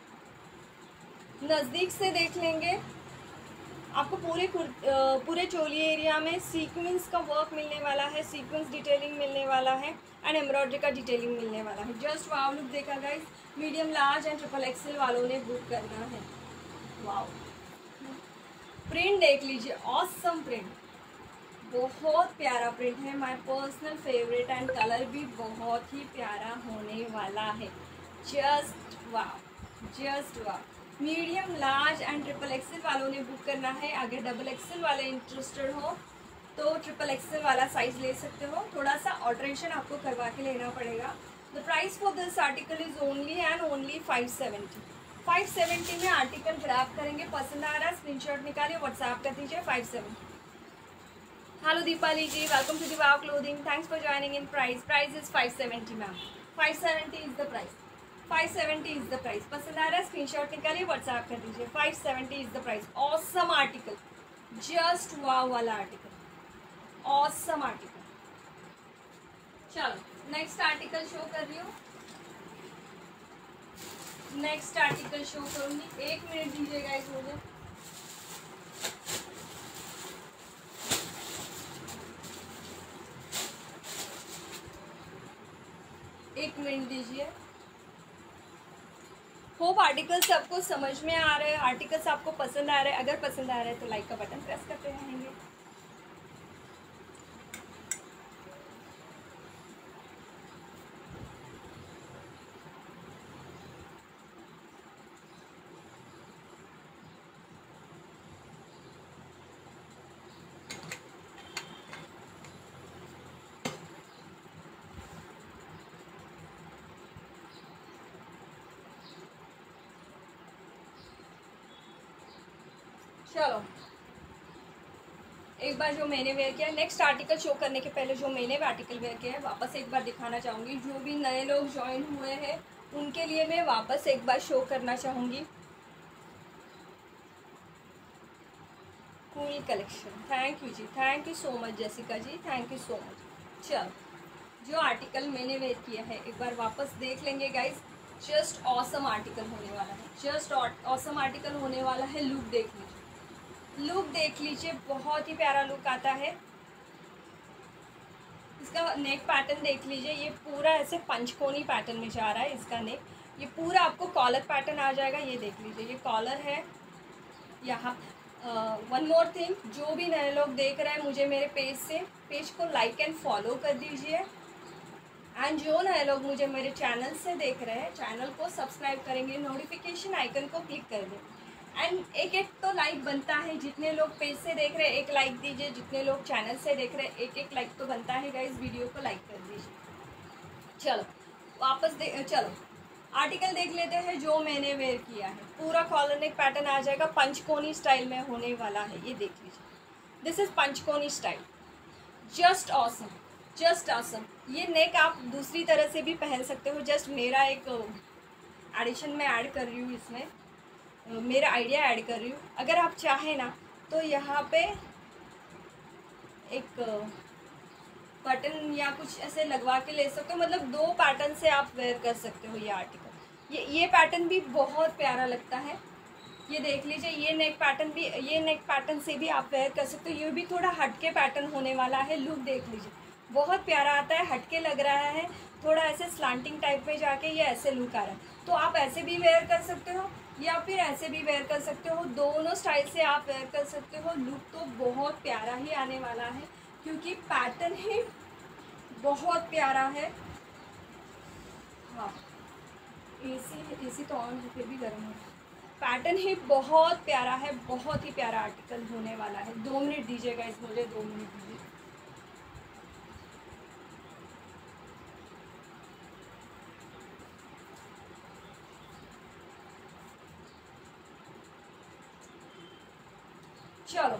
नज़दीक से देख लेंगे, आपको पूरे चोली एरिया में सीक्वेंस का वर्क मिलने वाला है, सीक्वेंस डिटेलिंग मिलने वाला है एंड एम्ब्रॉयडरी का डिटेलिंग मिलने वाला है। जस्ट वाव लुक देखा guys. Medium large and triple XL वालों ने बुक करना है। वाव, प्रिंट देख लीजिए, ऑसम प्रिंट, बहुत प्यारा प्रिंट है, my personal favourite and colour भी बहुत ही प्यारा होने वाला है। Just wow, just wow. Medium large and triple XL वालों ने बुक करना है। अगर डबल एक्सल वाले इंटरेस्टेड हो तो ट्रिपल एक्सल वाला साइज ले सकते हो, थोड़ा सा ऑल्ट्रेशन आपको करवा के लेना पड़ेगा। The price for this article is only and only 570 में आर्टिकल ग्रैब करेंगे। पसंद आ रहा है स्क्रीनशॉट निकालिए, व्हाट्सएप कर दीजिए 570। Hello Deepali ji, welcome to the wow clothing, thanks for joining in. Price is 570 ma'am, 570 is the price, 570 is the price. पसंद आ रहा है स्क्रीनशॉट निकालिए, व्हाट्सएप कर दीजिए। 570 is the price. Awesome article, just wow वाला आर्टिकल, ऑसम आर्टिकल। चलो next article show कर रही हूँ, नेक्स्ट आर्टिकल शो करूंगी। 1 मिनट दीजिएगा इस मुझे। एक मिनट दीजिए। होप आर्टिकल्स आपको समझ में आ रहे हैं, आर्टिकल्स आपको पसंद आ रहे हैं। अगर पसंद आ रहे हैं तो लाइक का बटन प्रेस करते रहेंगे। चलो एक बार जो मैंने वेयर किया, नेक्स्ट आर्टिकल शो करने के पहले जो मैंने आर्टिकल वेयर किया है वापस एक बार दिखाना चाहूँगी। जो भी नए लोग ज्वाइन हुए हैं उनके लिए मैं वापस एक बार शो करना चाहूँगी। Cool collection, thank you ji, thank you so much Jessica ji, thank you so much. चलो जो आर्टिकल मैंने वेयर किया है एक बार वापस देख लेंगे गाइज। जस्ट ऑसम आर्टिकल होने वाला है, जस्ट ऑसम आर्टिकल होने वाला है। लुक देख लीजिए, लुक देख लीजिए, बहुत ही प्यारा लुक आता है। इसका नेक पैटर्न देख लीजिए, ये पूरा ऐसे पंचकोनी पैटर्न में जा रहा है इसका नेक। ये पूरा आपको कॉलर पैटर्न आ जाएगा, ये देख लीजिए, ये कॉलर है यहाँ। वन मोर थिंग, जो भी नए लोग देख रहे हैं मुझे मेरे पेज को लाइक एंड फॉलो कर दीजिए। एंड जो नए लोग मुझे मेरे चैनल से देख रहे हैं चैनल को सब्सक्राइब करेंगे, नोटिफिकेशन आइकन को क्लिक कर दें। एंड एक तो लाइक बनता है, जितने लोग पेज से देख रहे हैं एक लाइक दीजिए, जितने लोग चैनल से देख रहे हैं एक लाइक तो बनता है गाइस। वीडियो को लाइक कर दीजिए। चलो वापस चलो आर्टिकल देख लेते हैं जो मैंने वेयर किया है। पूरा कॉलर नेक पैटर्न आ जाएगा, पंचकोनी स्टाइल में होने वाला है। ये देख लीजिए, दिस इज पंचकोनी style, just awesome, just awesome. ये नेक आप दूसरी तरह से भी पहन सकते हो, जस्ट मेरा एक एडिशन में ऐड कर रही हूँ इसमें। मेरा आइडिया ऐड कर रही हूँ। अगर आप चाहें ना तो यहाँ पे एक बटन या कुछ ऐसे लगवा के ले सकते हो, मतलब 2 पैटर्न से आप वेयर कर सकते हो ये आर्टिकल। ये पैटर्न भी बहुत प्यारा लगता है। ये देख लीजिए, ये नेक पैटर्न से भी आप वेयर कर सकते हो। ये भी थोड़ा हटके पैटर्न होने वाला है। लुक देख लीजिए, बहुत प्यारा आता है, हटके लग रहा है, थोड़ा ऐसे स्लांटिंग टाइप में जाके ये ऐसे लुक आ रहा है। तो आप ऐसे भी वेयर कर सकते हो या फिर ऐसे भी वेयर कर सकते हो, दोनों स्टाइल से आप वेयर कर सकते हो। लुक तो बहुत प्यारा ही आने वाला है क्योंकि पैटर्न ही बहुत प्यारा है। हाँ, एसी तो ऑन है फिर भी गर्म है। पैटर्न ही बहुत प्यारा है, बहुत ही प्यारा आर्टिकल होने वाला है। 2 मिनट दीजिएगा इस मुझे, 2 मिनट दीजिए। चलो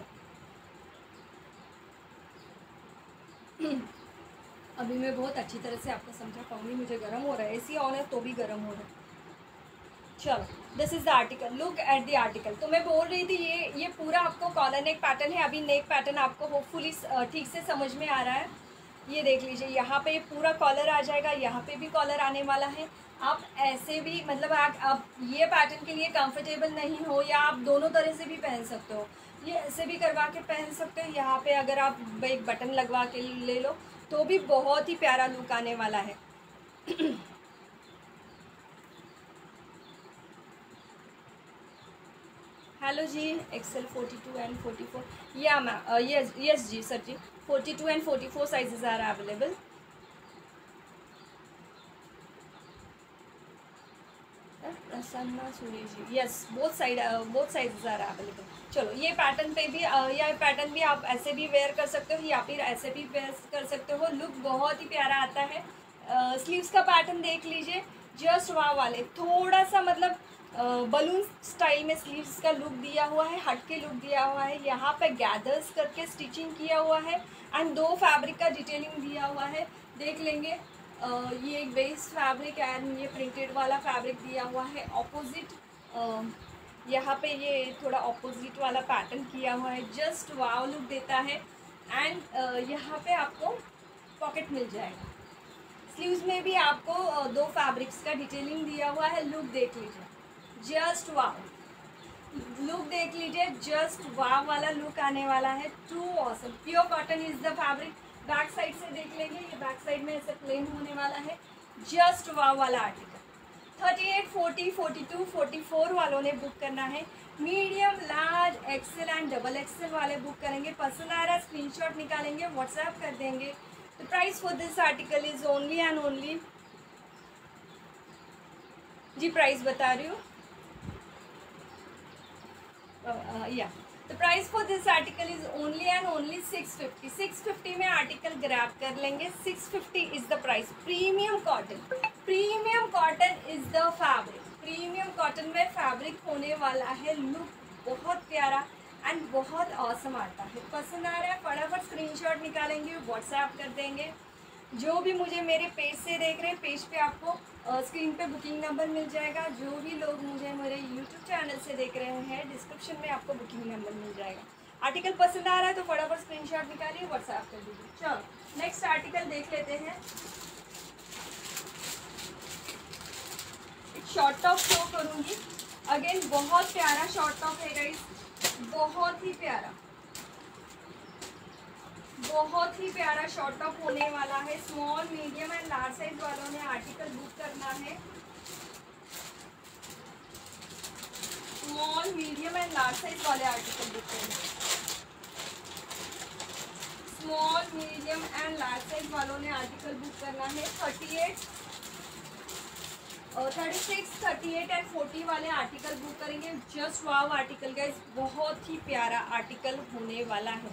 अभी मैं बहुत अच्छी तरह से आपको समझा पाऊंगी। मुझे गर्म हो रहा है, एसी ऑन है तो भी गर्म हो रहा है। चलो, this is the article, look at the article. तो मैं बोल रही थी ये पूरा आपको कॉलर नेक पैटर्न है। अभी नेक पैटर्न आपको होपफुली ठीक से समझ में आ रहा है। ये देख लीजिए, यहाँ पे पूरा कॉलर आ जाएगा, यहाँ पे भी कॉलर आने वाला है। आप ऐसे भी मतलब आप ये पैटर्न के लिए कंफर्टेबल नहीं हो या आप दोनों तरह से भी पहन सकते हो। ये ऐसे भी करवा के पहन सकते हो, यहाँ पे अगर आप एक बटन लगवा के ले लो तो भी बहुत ही प्यारा लुक आने वाला है। हेलो जी, एक्सेल 42 एंड 44, या मैम यस जी सर जी, 42 and 44 sizes are available. Prasanna Suri ji, yes both sizes are available. चलो, ये पैटर्न पे भी या पैटर्न भी आप ऐसे भी वेयर कर सकते हो या फिर ऐसे भी वेयर कर सकते हो। लुक बहुत ही प्यारा आता है। स्लीव्स का पैटर्न देख लीजिए, जस्ट वाव वाले, थोड़ा सा मतलब बलून स्टाइल में स्लीव्स का लुक दिया हुआ है, हटके लुक दिया हुआ है। यहाँ पे गैदर्स करके स्टिचिंग किया हुआ है एंड 2 फैब्रिक का डिटेलिंग दिया हुआ है। देख लेंगे, ये एक बेस फैब्रिक एंड ये प्रिंटेड वाला फैब्रिक दिया हुआ है। ऑपोजिट यहाँ पे ये थोड़ा ऑपोजिट वाला पैटर्न किया हुआ है, जस्ट वाव लुक देता है। एंड यहाँ पे आपको पॉकेट मिल जाएगा। स्लीव्स में भी आपको 2 फैब्रिक्स का डिटेलिंग दिया हुआ है। लुक देख लीजिए, जस्ट वाव लुक देख लीजिए, जस्ट वाव वाला लुक आने वाला है। Too awesome, pure cotton is the fabric. Back side से देख लेंगे, ये बैक साइड में ऐसे प्लेन होने वाला है। जस्ट वाव वाला आर्टिकल 38, 40, 42, 44 वालों ने बुक करना है। Medium, large, XL and double XL वाले बुक करेंगे। पसंद आ रहा है स्क्रीनशॉट निकालेंगे, व्हाट्सएप कर देंगे। The price for this article is only and only, जी प्राइस बता रही हूँ, या the price for this article is only and only 650। 650 में आर्टिकल ग्रैब कर लेंगे। 650 is the price. Premium cotton is the fabric. Premium cotton में fabric होने वाला है। लुक बहुत प्यारा एंड बहुत ऑसम आता है। पसंद आ रहा है फटाफट स्क्रीनशॉट निकालेंगे, व्हाट्सएप कर देंगे। जो भी मुझे मेरे पेज से देख रहे हैं, पेज पे आपको स्क्रीन पे बुकिंग नंबर मिल जाएगा। जो भी लोग मुझे मेरे यूट्यूब चैनल से देख रहे हैं, डिस्क्रिप्शन में आपको बुकिंग नंबर मिल जाएगा। आर्टिकल पसंद आ रहा है तो फटाफट स्क्रीनशॉट निकालिए, व्हाट्सएप कर दीजिए। चलो नेक्स्ट आर्टिकल देख लेते हैं। शॉर्ट टॉप शो करूँगी अगेन, बहुत प्यारा शॉर्ट टॉप है गाइस, बहुत ही प्यारा, बहुत ही प्यारा शॉर्ट टॉप होने वाला है। Small, medium and large size वालों ने आर्टिकल बुक करना है। Small, medium and large size वाले आर्टिकल बुक करना है। Small, medium and large size वालों ने आर्टिकल बुक करना है। 38, 36, 38 एंड 40 वाले आर्टिकल बुक करेंगे। जस्ट वाव आर्टिकल गाइस, बहुत ही प्यारा आर्टिकल होने वाला है।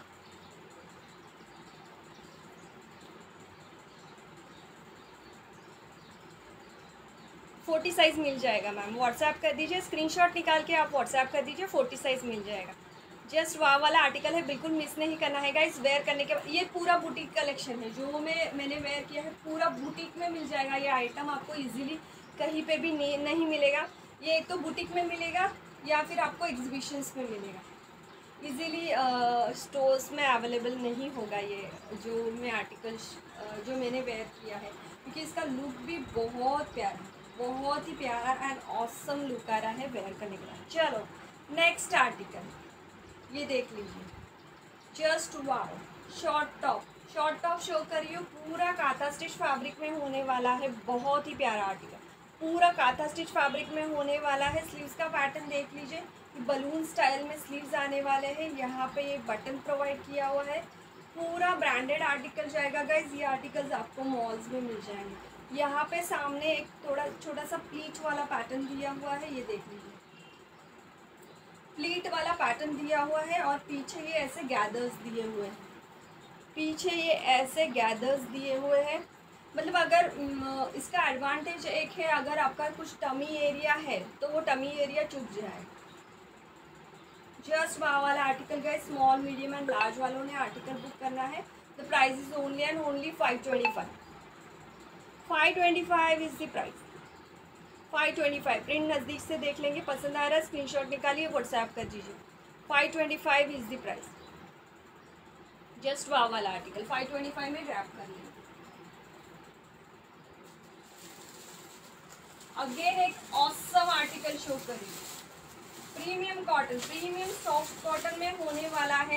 फोर्टी साइज मिल जाएगा मैम, व्हाट्सएप कर दीजिए, स्क्रीनशॉट निकाल के आप व्हाट्सएप कर दीजिए, 40 साइज मिल जाएगा। जस्ट वाव वाला आर्टिकल है, बिल्कुल मिस नहीं करना है गाइस। वेयर करने के बाद ये पूरा बुटीक कलेक्शन है, जो मैंने वेयर किया है पूरा बुटीक में मिल जाएगा। ये आइटम आपको इजीली कहीं पे भी नहीं मिलेगा। ये एक तो बुटीक में मिलेगा या फिर आपको एग्जीबिशंस में मिलेगा। इजीली स्टोर्स में अवेलेबल नहीं होगा ये जो मैं आर्टिकल्स जो मैंने वेयर किया है, क्योंकि इसका लुक भी बहुत प्यारा, बहुत ही प्यारा एंड ऑसम लुक आ रहा है वेयर करने के बाद। चलो नेक्स्ट आर्टिकल ये देख लीजिए, just wow, short top show करिए। पूरा काथा स्टिच फैब्रिक में होने वाला है, बहुत ही प्यारा आर्टिकल, पूरा काथा स्टिच फैब्रिक में होने वाला है। स्लीव्स का पैटर्न देख लीजिए, बलून स्टाइल में स्लीव्स आने वाले हैं। यहाँ पे ये बटन प्रोवाइड किया हुआ है, पूरा ब्रांडेड आर्टिकल जाएगा गाइज। ये आर्टिकल्स आपको मॉल्स में मिल जाएंगे। यहाँ पे सामने एक थोड़ा छोटा सा प्लीट वाला पैटर्न दिया हुआ है, ये देख लीजिए, प्लीट वाला पैटर्न दिया हुआ है और पीछे ये ऐसे गैदर्स दिए हुए हैं, पीछे ये ऐसे गैदर्स दिए हुए हैं। मतलब अगर इसका एडवांटेज एक है, अगर आपका कुछ टमी एरिया है तो वो टमी एरिया चुप जाए। जस्ट वाव वाला आर्टिकल गए, स्मॉल मीडियम एंड लार्ज वालों ने आर्टिकल बुक करना है। The price is only and only 525। 525 is the price, 525। Print नज़दीक से देख लेंगे, पसंद आ रहा है स्क्रीनशॉट निकालिए, व्हाट्सएप कर दीजिए। 525 is the price, just wow वाला आर्टिकल 525 में ग्रैब कर लेंगे। अगेन एक ऑसम आर्टिकल शो करिए, premium cotton, premium soft cotton में होने वाला है,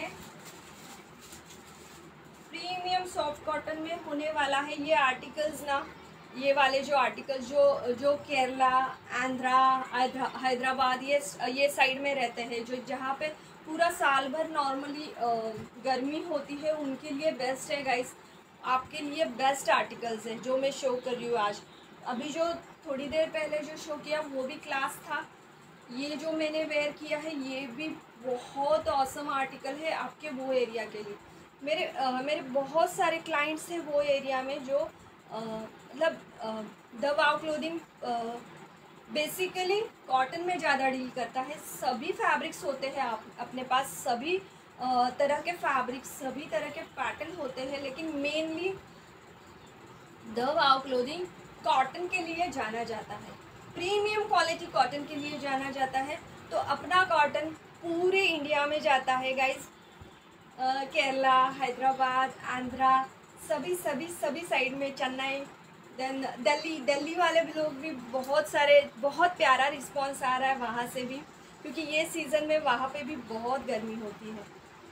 प्रीमियम सॉफ्ट कॉटन में होने वाला है। ये आर्टिकल्स ना, ये वाले जो आर्टिकल्स जो केरला, आंध्रा, हैदराबाद ये साइड में रहते हैं, जो जहाँ पे पूरा साल भर नॉर्मली गर्मी होती है, उनके लिए बेस्ट है गाइस। आपके लिए बेस्ट आर्टिकल्स हैं जो मैं शो कर रही हूँ आज। अभी जो थोड़ी देर पहले जो शो किया वो भी क्लास था, ये जो मैंने वेयर किया है ये भी बहुत ऑसम आर्टिकल है आपके वो एरिया के लिए। मेरे बहुत सारे क्लाइंट्स हैं वो एरिया में जो मतलब the Wow Clothing basically cotton में ज़्यादा डील करता है। सभी फैब्रिक्स होते हैं आप अपने पास, सभी तरह के फैब्रिक्स, सभी तरह के पैटर्न होते हैं, लेकिन mainly the Wow Clothing cotton के लिए जाना जाता है, प्रीमियम क्वालिटी कॉटन के लिए जाना जाता है। तो अपना कॉटन पूरे इंडिया में जाता है गाइस, केरला, हैदराबाद, आंध्रा, सभी साइड में, चेन्नई, देन दिल्ली वाले लोग भी बहुत सारे, बहुत प्यारा रिस्पांस आ रहा है वहाँ से भी, क्योंकि ये सीज़न में वहाँ पे भी बहुत गर्मी होती है।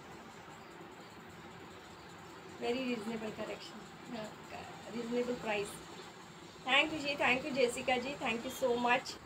Very reasonable collection, reasonable price. Thank you ji, thank you Jessica ji, thank you so much.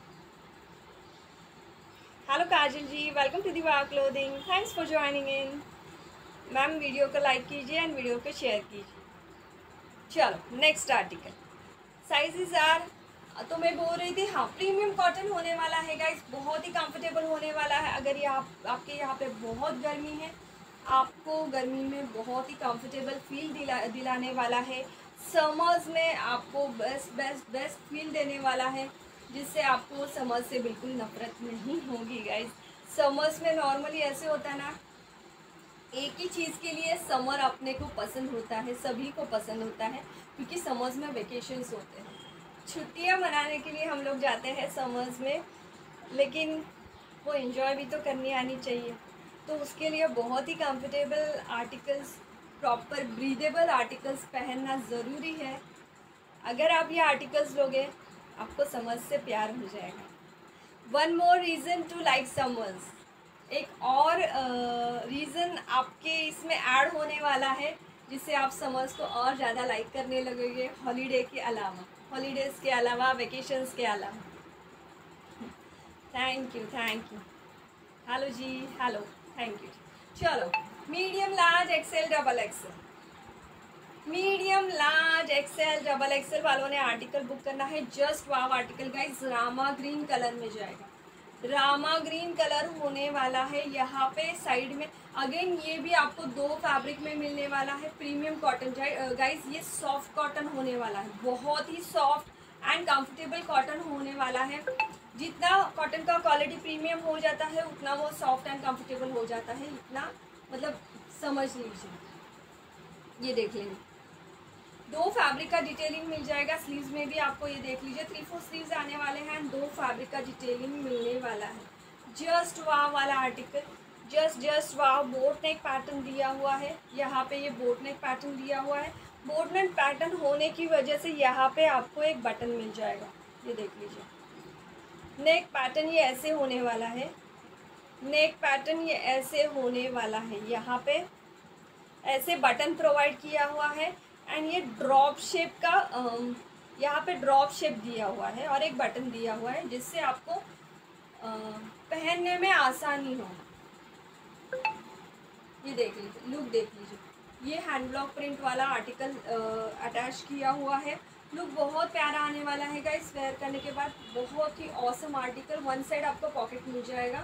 Hello Kajal ji, welcome to the wow clothing, thanks for joining in. Ma'am video को लाइक कीजिए एंड वीडियो को शेयर कीजिए। चलो next article, sizes are, तो मैं बोल रही थी हाँ, प्रीमियम कॉटन होने वाला है गाइस, बहुत ही कंफर्टेबल होने वाला है। अगर ये आपके यहाँ पे बहुत गर्मी है, आपको गर्मी में बहुत ही कंफर्टेबल फील दिलाने वाला है। समर्स में आपको बेस्ट फील देने वाला है, जिससे आपको समर से बिल्कुल नफरत नहीं होगी गाइस। समर्स में नॉर्मली ऐसे होता है ना, एक ही चीज़ के लिए समर अपने को पसंद होता है, सभी को पसंद होता है, क्योंकि समर्स में वेकेशंस होते हैं, छुट्टियां मनाने के लिए हम लोग जाते हैं समर्स में, लेकिन वो एंजॉय भी तो करनी आनी चाहिए। तो उसके लिए बहुत ही comfortable articles, proper breathable articles पहनना ज़रूरी है। अगर आप ये आर्टिकल्स लोगे आपको समर्स से प्यार हो जाएगा। One more reason to like summers, एक और रीज़न आपके इसमें ऐड होने वाला है, जिससे आप समर्स को और ज़्यादा लाइक करने लगेंगे, हॉलीडेज़ के अलावा, वेकेशंस के अलावा। थैंक यू हेलो जी, हेलो, थैंक यू। चलो medium large XL double XL, medium large XL double XL वालों ने आर्टिकल बुक करना है। Just wow article guys, Rama green colour में जाएगा, रामा ग्रीन कलर होने वाला है। यहाँ पे साइड में अगेन ये भी आपको दो फैब्रिक में मिलने वाला है, प्रीमियम कॉटन गाइस, ये सॉफ्ट कॉटन होने वाला है, बहुत ही सॉफ्ट एंड कंफर्टेबल कॉटन होने वाला है। जितना कॉटन का क्वालिटी प्रीमियम हो जाता है उतना वो सॉफ्ट एंड कंफर्टेबल हो जाता है, इतना मतलब समझ लीजिए। ये देख लेंगे, दो फैब्रिक का डिटेलिंग मिल जाएगा। स्लीव्स में भी आपको ये देख लीजिए 3/4 स्लीव्स आने वाले हैं, दो फैब्रिक का डिटेलिंग मिलने वाला है। जस्ट वाव वाला article, just wow. Boat neck pattern दिया हुआ है, यहाँ पे ये बोट नेक पैटर्न दिया हुआ है। बोट नेक पैटर्न होने की वजह से यहाँ पे आपको एक बटन मिल जाएगा, ये देख लीजिए। नेक पैटर्न ये ऐसे होने वाला है, नेक पैटर्न ये ऐसे होने वाला है। यहाँ पे ऐसे बटन प्रोवाइड किया हुआ है एंड ये ड्रॉप शेप का यहाँ पे ड्रॉप शेप दिया हुआ है और एक बटन दिया हुआ है जिससे आपको पहनने में आसानी हो। ये देख लीजिए, लुक देख लीजिए। ये हैंड ब्लॉक प्रिंट वाला आर्टिकल अटैच किया हुआ है। लुक बहुत प्यारा आने वाला है गाइस वेयर करने के बाद। बहुत ही ऑसम आर्टिकल। वन साइड आपको पॉकेट मिल जाएगा,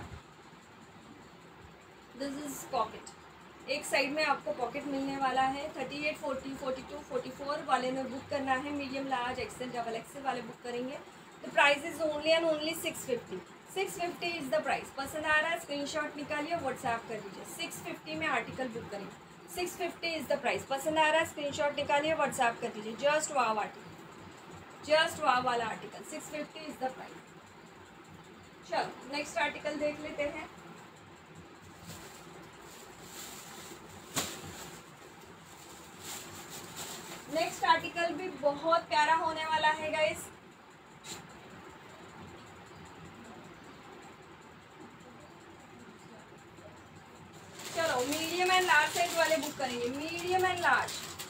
दिस इज पॉकेट। एक साइड में आपको पॉकेट मिलने वाला है। 38, 40, 42, 44 वाले में बुक करना है। Medium, large, XL, double XL वाले बुक करेंगे। The price is only and only 650। 650 is the price. पसंद आ रहा है स्क्रीनशॉट निकालिए, व्हाट्सएप कर दीजिए। 650 में आर्टिकल बुक करेंगे। 650 इज द प्राइस। पसंद आ रहा है स्क्रीनशॉट निकालिए, व्हाट्सएप कर दीजिए। Just wow article, just wow वाला आर्टिकल 650 इज द प्राइस। चलो नेक्स्ट आर्टिकल देख लेते हैं। नेक्स्ट आर्टिकल भी बहुत प्यारा होने वाला है गाइस। चलो मीडियम एंड लार्ज साइज वाले बुक करेंगे। Medium and large,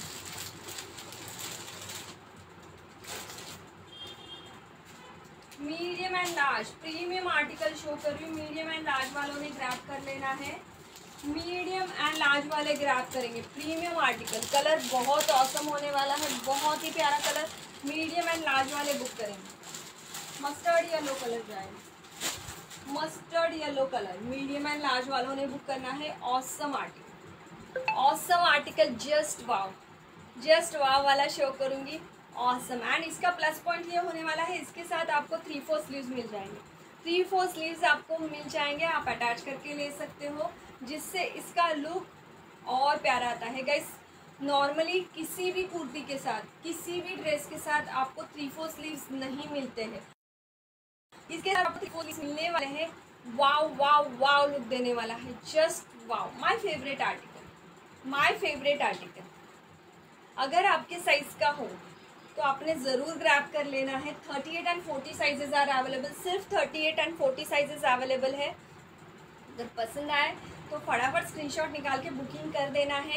medium and large premium article show कर रही हूँ। मीडियम एंड लार्ज वालों ने ग्रैब कर लेना है। मीडियम एंड लार्ज वाले ग्रैब करेंगे। प्रीमियम आर्टिकल, कलर बहुत ऑसम होने वाला है, बहुत ही प्यारा कलर। मीडियम एंड लार्ज वाले बुक करेंगे। मस्टर्ड येलो कलर जाएगा, mustard yellow colour. Medium and large वालों ने बुक करना है। Awesome article, awesome article. Just wow, just wow वाला शो करूंगी। ऑसम। एंड इसका प्लस पॉइंट ये होने वाला है, इसके साथ आपको 3/4 स्लीव्स मिल जाएंगे। 3/4 स्लीव्स आपको मिल जाएंगे, आप अटैच करके ले सकते हो, जिससे इसका लुक और प्यारा आता है गाइस। नॉर्मली किसी भी कुर्ती के साथ, किसी भी ड्रेस के साथ आपको 3/4 स्लीव्स नहीं मिलते हैं। इसके साथ आपको 3/4 स्लीव्स मिलने वाले हैं। वाव वाव वाव लुक देने वाला है। Just wow, my favourite article, my favourite article. अगर आपके साइज का हो तो आपने ज़रूर ग्रैब कर लेना है। 38 एंड 40 साइजेस आर अवेलेबल। सिर्फ 38 एंड 40 साइजेस अवेलेबल है। अगर पसंद आए तो फटाफट स्क्रीनशॉट निकाल के बुकिंग कर देना है।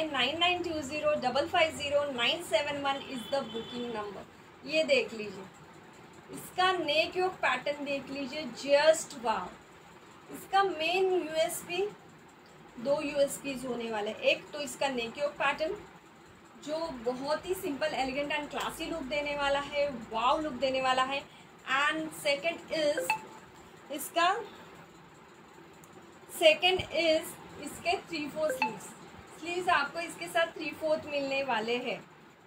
9920550971 इज़ द बुकिंग नंबर। ये देख लीजिए, इसका नेक योक पैटर्न देख लीजिए। Just wow. इसका मेन यूएसपी, 2 यूएसपीज होने वाले। एक तो इसका नेक योक पैटर्न जो बहुत ही simple, elegant and classy look देने वाला है, वाव लुक देने वाला है। एंड सेकंड इज इसके 3/4 स्लीव्स आपको इसके साथ 3/4 मिलने वाले हैं।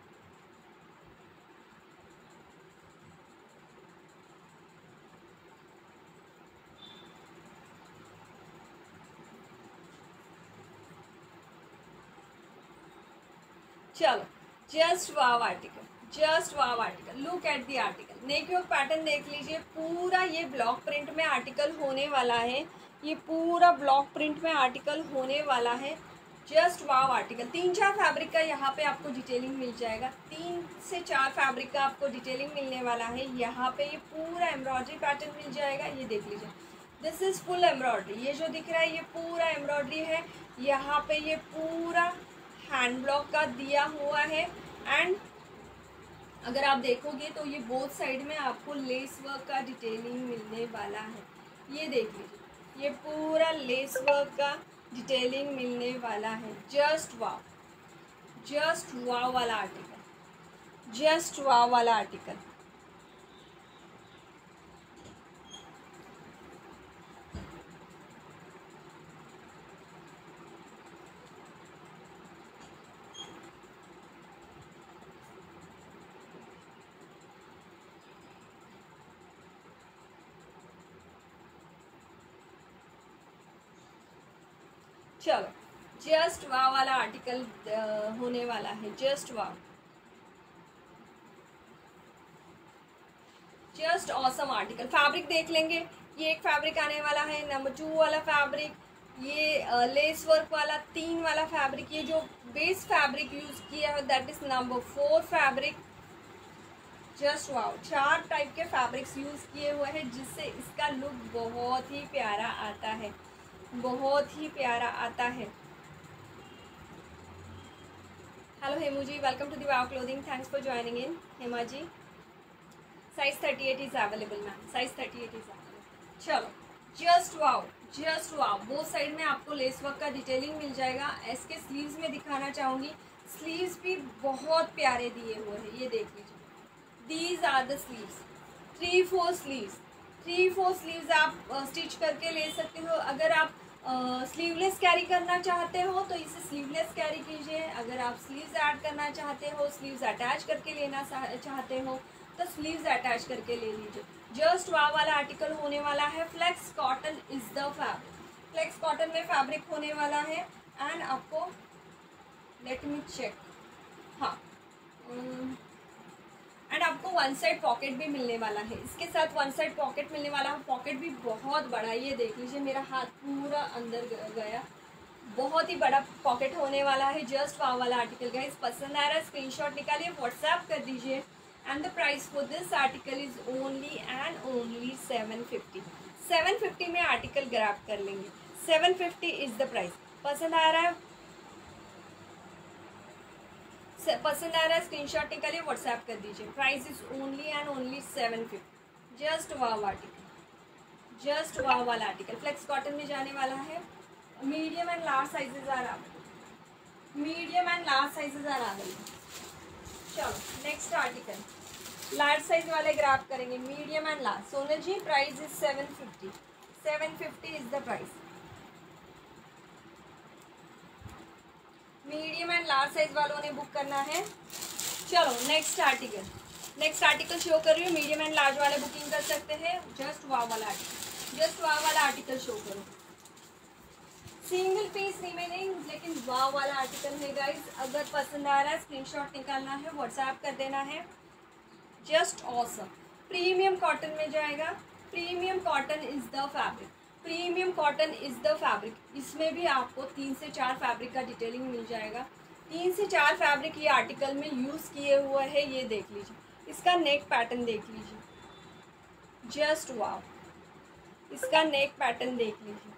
चलो just wow article, just wow article. Look at the article. Neck yoke pattern देख लीजिए। पूरा ये ब्लॉक प्रिंट में आर्टिकल होने वाला है। ये पूरा ब्लॉक प्रिंट में आर्टिकल होने वाला है। Just wow article. 3-4 फैब्रिक का यहाँ पे आपको डिटेलिंग मिल जाएगा। 3 से 4 फैब्रिक का आपको डिटेलिंग मिलने वाला है। यहाँ पे ये पूरा एम्ब्रॉयडरी पैटर्न मिल जाएगा। ये देख लीजिए, दिस इज फुल एम्ब्रॉयडरी। ये जो दिख रहा है ये पूरा एम्ब्रॉयडरी है। यहाँ पे ये पूरा हैंड ब्लॉक का दिया हुआ है। एंड अगर आप देखोगे तो ये बोथ साइड में आपको लेस वर्क का डिटेलिंग मिलने वाला है। ये देख लीजिए, ये पूरा लेस वर्क का डिटेलिंग मिलने वाला है। जस्ट वाव, जस्ट वाव वाला आर्टिकल, जस्ट वाव वाला आर्टिकल। चलो जस्ट वाव वाला आर्टिकल होने वाला है। Just wow, just awesome article. Fabric देख लेंगे। ये एक फैब्रिक आने वाला है, नंबर 2 वाला फैब्रिक, ये लेस वर्क वाला 3 वाला फैब्रिक, ये जो बेस फैब्रिक यूज़ किया है that is number 4 fabric. Just wow, 4 type के फैब्रिक्स यूज़ किए हुए हैं जिससे इसका लुक बहुत ही प्यारा आता है, बहुत ही प्यारा आता है। Hello Hemu ji, welcome to the wow clothing, thanks for joining in. Hema ji, size 38 is available ma'am, size 38 is available. चलो, just wow, just wow, both side में आपको लेस वर्क का डिटेलिंग मिल जाएगा। इसके स्लीव्स में दिखाना चाहूँगी, स्लीव्स भी बहुत प्यारे दिए हुए हैं, ये देख लीजिए। These are the sleeves, 3-4 sleeves, 3-4 sleeves आप स्टिच करके ले सकते हो। अगर आप स्लीवलेस कैरी करना चाहते हो तो इसे स्लीवलेस कैरी कीजिए। अगर आप स्लीव्स ऐड करना चाहते हो, स्लीव्स अटैच करके लेना चाहते हो तो स्लीव्स अटैच करके ले लीजिए। जस्ट वाव वाला आर्टिकल होने वाला है। Flex cotton is the fabric, flex cotton में फैब्रिक होने वाला है। एंड आपको लेट मी चेक, हाँ, एंड आपको वन साइड पॉकेट भी मिलने वाला है। इसके साथ वन साइड पॉकेट मिलने वाला है, पॉकेट भी बहुत बड़ा है, ये देख लीजिए, मेरा हाथ पूरा अंदर गया, बहुत ही बड़ा पॉकेट होने वाला है। जस्ट वाव वाला आर्टिकल गाइस, पसंद आ रहा है स्क्रीनशॉट निकालिए, व्हाट्सएप कर दीजिए। And the price for this article is only and only 750। 750 में आर्टिकल ग्रैब कर लेंगे, 750 इज द प्राइस। पसंद आ रहा है, पसंद आ रहा है स्क्रीनशॉट निकालिए, व्हाट्सएप कर दीजिए। Price is only and only 750। Just wow article, just wow वाला आर्टिकल फ्लेक्स कॉटन में जाने वाला है। Medium and large sizes are available, medium and large sizes are available. चलो नेक्स्ट आर्टिकल, लार्ज साइज वाले ग्रैब करेंगे, medium and large. Sonal ji, price is 750, 750 is the price. Medium and large size वालों ने book करना है। चलो next article, next article show कर रही हूँ, मीडियम एंड लार्ज वाले बुकिंग कर सकते हैं। जस्ट वाव वाला आर्टिकल, जस्ट वाव वाला आर्टिकल शो करो। सिंगल पीस रिमेनिंग, लेकिन वाव वाला आर्टिकल है गाइस। अगर पसंद आ रहा है स्क्रीनशॉट निकालना है, व्हाट्सएप कर देना है। जस्ट ऑसम, प्रीमियम कॉटन में जाएगा। Premium cotton is the fabric, premium cotton is the fabric. इसमें भी आपको 3 से 4 फैब्रिक का डिटेलिंग मिल जाएगा। 3 से 4 फैब्रिक ये आर्टिकल में यूज़ किए हुए हैं, ये देख लीजिए। इसका नेक पैटर्न देख लीजिए, जस्ट वाव, इसका नेक पैटर्न देख लीजिए,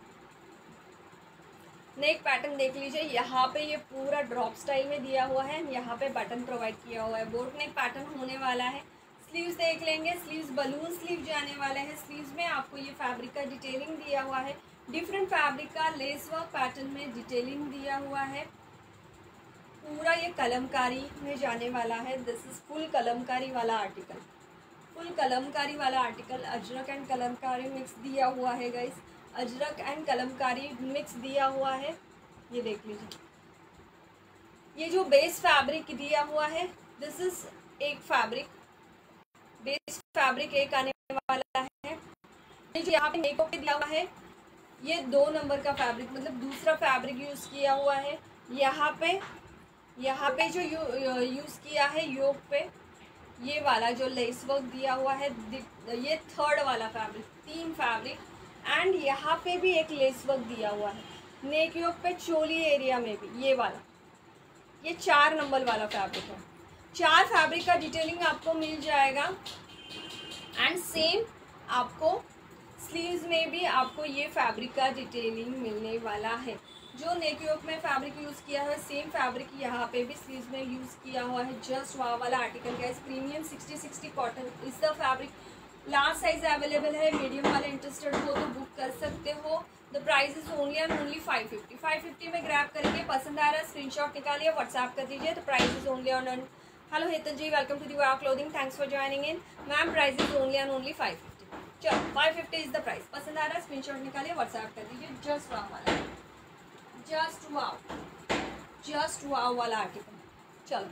नेक पैटर्न देख लीजिए। यहाँ पे ये पूरा ड्रॉप स्टाइल में दिया हुआ है, यहाँ पे बटन प्रोवाइड किया हुआ है, बोट नेक पैटर्न होने वाला है। स्लीव्स देख लेंगे, स्लीव्स बलून स्लीव जाने वाले हैं। स्लीव्स में आपको ये फैब्रिक का डिटेलिंग दिया हुआ है, डिफरेंट फैब्रिक का लेस वर्क पैटर्न में डिटेलिंग दिया हुआ है। पूरा ये कलमकारी में जाने वाला है। दिस इज फुल कलमकारी वाला आर्टिकल, फुल कलमकारी वाला article. Ajrak and kalamkari mix दिया हुआ है guys, ajrak and kalamkari mix दिया हुआ है, ये देख लीजिए। ये जो बेस फैब्रिक दिया हुआ है, दिस इज एक फैब्रिक, बेस फैब्रिक एक आने वाला है। ये जो यहाँ पे नेको पे दिया हुआ है, ये 2 नंबर का फैब्रिक, मतलब दूसरा फैब्रिक यूज़ किया हुआ है। यहाँ पे जो यूज़ किया है योक पे, ये वाला जो लेस वर्क दिया हुआ है, ये 3rd वाला फैब्रिक, 3 फैब्रिक। एंड यहाँ पे भी एक लेस वर्क दिया हुआ है नेक योक पे, चोली एरिया में भी ये वाला, ये 4 नंबर वाला फैब्रिक है। 4 फैब्रिक का डिटेलिंग आपको मिल जाएगा। एंड सेम आपको स्लीव्स में भी आपको ये फैब्रिक का डिटेलिंग मिलने वाला है। जो नेक योक में फैब्रिक यूज़ किया है, सेम फैब्रिक यहाँ पे भी स्लीव्स में यूज़ किया हुआ है। जस्ट वाव वाला आर्टिकल का premium 60-60 cotton is the fabric. Large size available है, मीडियम वाले इंटरेस्टेड हो तो बुक कर सकते हो। The price is only and only 550। 550 में ग्रैब करेंगे। पसंद आ रहा है स्क्रीनशॉट निकालिए, व्हाट्सएप कर दीजिए। The price is only on. Hello Hetal ji, welcome to the wow clothing, thanks for joining in. Ma'am price is only and only 550। चलो 550 इज द प्राइस। पसंद आ रहा है स्क्रीनशॉट निकालिए, व्हाट्सएप कर दीजिए। जस्ट वाव वाला, जस्ट वाव, जस्ट वाव वाला आर्टिकल। चलो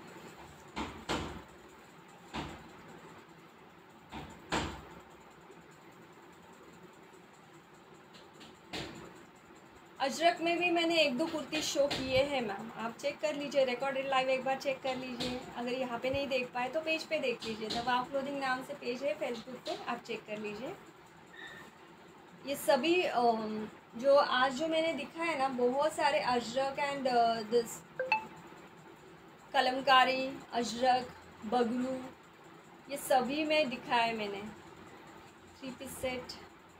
अजरक में भी मैंने 1-2 कुर्ती शो किए हैं मैम, आप चेक कर लीजिए। रिकॉर्डेड लाइव एक बार चेक कर लीजिए। अगर यहाँ पे नहीं देख पाए तो पेज पे देख लीजिए। द वाव क्लोथिंग नाम से पेज है फेसबुक पे, आप चेक कर लीजिए। ये सभी जो आज जो मैंने दिखा है ना, बहुत सारे अजरक एंड दिस कलमकारी, अजरक, बगलू, ये सभी में दिखाया मैंने। 3 पीस सेट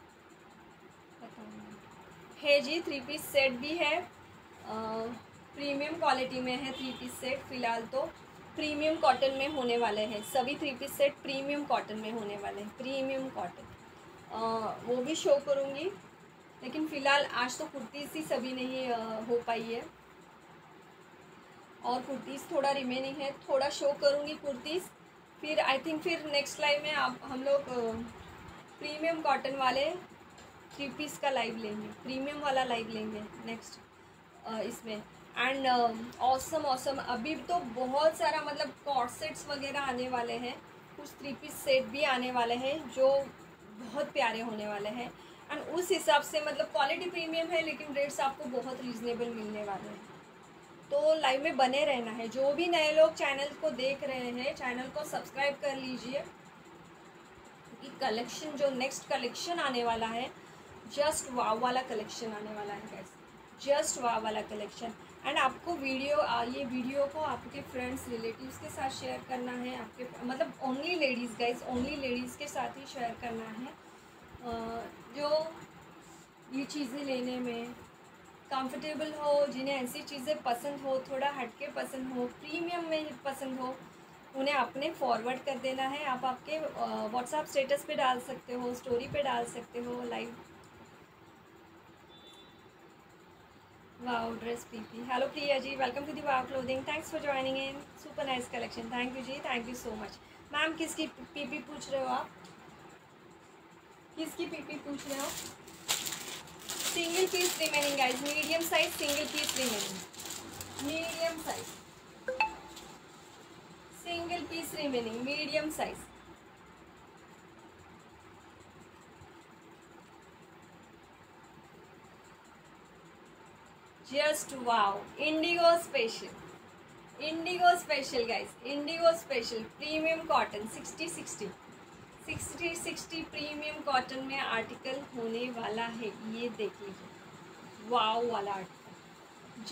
है जी, 3 पीस सेट भी है, प्रीमियम क्वालिटी में है 3 पीस सेट। फ़िलहाल तो प्रीमियम कॉटन में होने वाले हैं सभी 3 पीस सेट, प्रीमियम कॉटन में होने वाले हैं, प्रीमियम कॉटन। वो भी शो करूँगी, लेकिन फ़िलहाल आज तो कुर्तीज़ ही सभी नहीं हो पाई है, और कुर्तीज़ थोड़ा रिमेनिंग है, थोड़ा शो करूँगी कुर्तीज़। फिर आई थिंक फिर नेक्स्ट लाइव में आप हम लोग प्रीमियम कॉटन वाले 3 पीस का लाइव लेंगे, प्रीमियम वाला लाइव लेंगे नेक्स्ट इसमें। एंड ऑसम अभी तो बहुत सारा मतलब कॉर्सेट्स वगैरह आने वाले हैं, कुछ 3 पीस सेट भी आने वाले हैं जो बहुत प्यारे होने वाले हैं। एंड उस हिसाब से मतलब क्वालिटी प्रीमियम है, लेकिन रेट्स आपको बहुत रीज़नेबल मिलने वाले हैं। तो लाइव में बने रहना है। जो भी नए लोग चैनल को देख रहे हैं, चैनल को सब्सक्राइब कर लीजिए, क्योंकि कलेक्शन जो नेक्स्ट कलेक्शन आने वाला है, जस्ट वाव वाला कलेक्शन आने वाला है गाइस, जस्ट वाव वाला कलेक्शन। एंड आपको ये वीडियो को आपके फ्रेंड्स रिलेटिव्स के साथ शेयर करना है, आपके मतलब only ladies guys, only ladies के साथ ही शेयर करना है, जो ये चीज़ें लेने में कंफर्टेबल हो, जिन्हें ऐसी चीज़ें पसंद हो, थोड़ा हटके पसंद हो, प्रीमियम में पसंद हो, उन्हें अपने फॉरवर्ड कर देना है। आप आपके व्हाट्सएप स्टेटस पे डाल सकते हो, स्टोरी पे डाल सकते हो live. Wow dress PP, hello Priya ji, welcome to the wow clothing, thanks for joining in, super nice collection, thank you ji, thank you so much. Ma'am किसकी पीपी पूछ रहे हो आप, किसकी पीपी पूछ रहे हो? Single piece remaining guys, medium size single piece remaining, medium size single piece remaining, medium size. Just wow, indigo special, indigo special guys, indigo special premium cotton 60 premium cotton में article होने वाला है। ये देख लीजिए, वाव वाला आर्टिकल,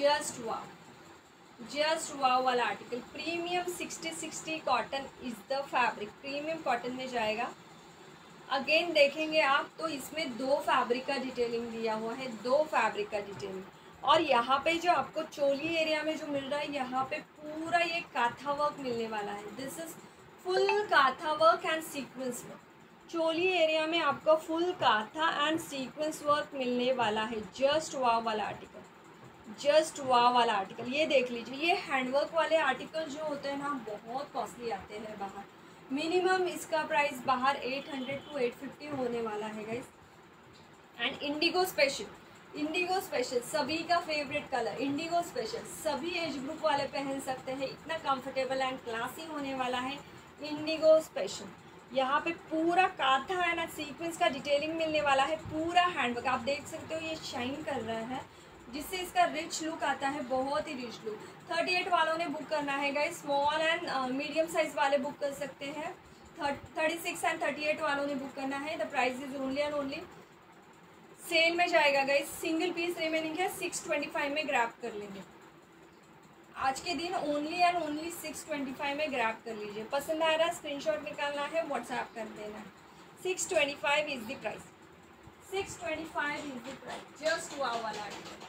जस्ट वाव वाला article, premium 60 cotton is the fabric, premium cotton में जाएगा। अगेन देखेंगे आप तो इसमें 2 फैब्रिक का डिटेलिंग दिया हुआ है, 2 फैब्रिक का डिटेलिंग। और यहाँ पे जो आपको चोली एरिया में जो मिल रहा है, यहाँ पे पूरा ये काथा वर्क मिलने वाला है। This is full kantha work and sequence work. Choli area में आपको full kantha and sequence work मिलने वाला है। जस्ट वाव वाला आर्टिकल, जस्ट वाव वाला आर्टिकल, ये देख लीजिए। ये हैंडवर्क वाले आर्टिकल जो होते हैं ना, बहुत कॉस्टली आते हैं बाहर। मिनिमम इसका प्राइस बाहर 800 to 850 होने वाला है guys. And indigo special, indigo special सभी का फेवरेट कलर, इंडिगो स्पेशल सभी एज ग्रुप वाले पहन सकते हैं, इतना कंफर्टेबल एंड क्लासी होने वाला है इंडिगो स्पेशल। यहाँ पे पूरा काथा है ना, सीक्वेंस का डिटेलिंग मिलने वाला है, पूरा हैंडवर्क आप देख सकते हो, ये शाइन कर रहा है, जिससे इसका रिच लुक आता है, बहुत ही रिच लुक। 38 वालों ने बुक करना है guys, small and medium size वाले बुक कर सकते हैं। 36 एंड 38 वालों ने बुक करना है। The price is only and only, sale में जाएगा गाइस, सिंगल पीस रिमेनिंग है, 625 में ग्रैब कर लेंगे आज के दिन, ओनली एंड ओनली 625 में ग्रैब कर लीजिए। पसंद आ रहा है, स्क्रीनशॉट निकालना है, व्हाट्सएप कर देना है। 625 is the price, 625 is the price. Just wow वाला आर्टिकल,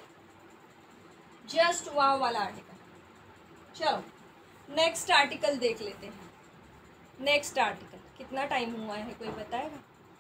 जस्ट वाव वाला आर्टिकल। चलो नेक्स्ट आर्टिकल देख लेते हैं। नेक्स्ट आर्टिकल कितना टाइम हुआ है, कोई बताएगा?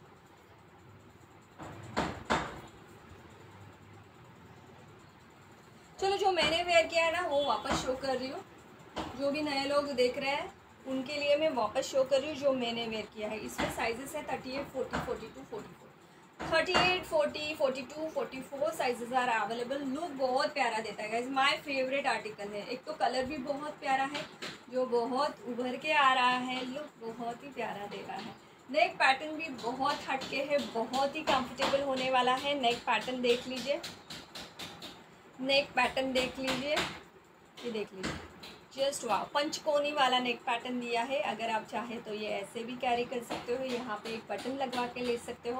चलो, जो मैंने वेयर किया है ना, वो वापस शो कर रही हूँ। जो भी नए लोग देख रहे हैं उनके लिए मैं वापस शो कर रही हूँ जो मैंने वेयर किया है। इसमें साइजेस है 38, 40, 42, 44, 38, 40, 42, 44 साइजेस आर अवेलेबल। लुक बहुत प्यारा देता है गाइस, माय फेवरेट आर्टिकल है। एक तो कलर भी बहुत प्यारा है, जो बहुत उभर के आ रहा है, लुक बहुत ही प्यारा दे रहा है। नेक पैटर्न भी बहुत हटके है, बहुत ही कंफर्टेबल होने वाला है। नेक पैटर्न देख लीजिए, नेक पैटर्न देख लीजिए, ये देख लीजिए, जस्ट वाह, पंचकोनी वाला नेक पैटर्न दिया है। अगर आप चाहें तो ये ऐसे भी कैरी कर सकते हो, यहाँ पे एक बटन लगवा के ले सकते हो,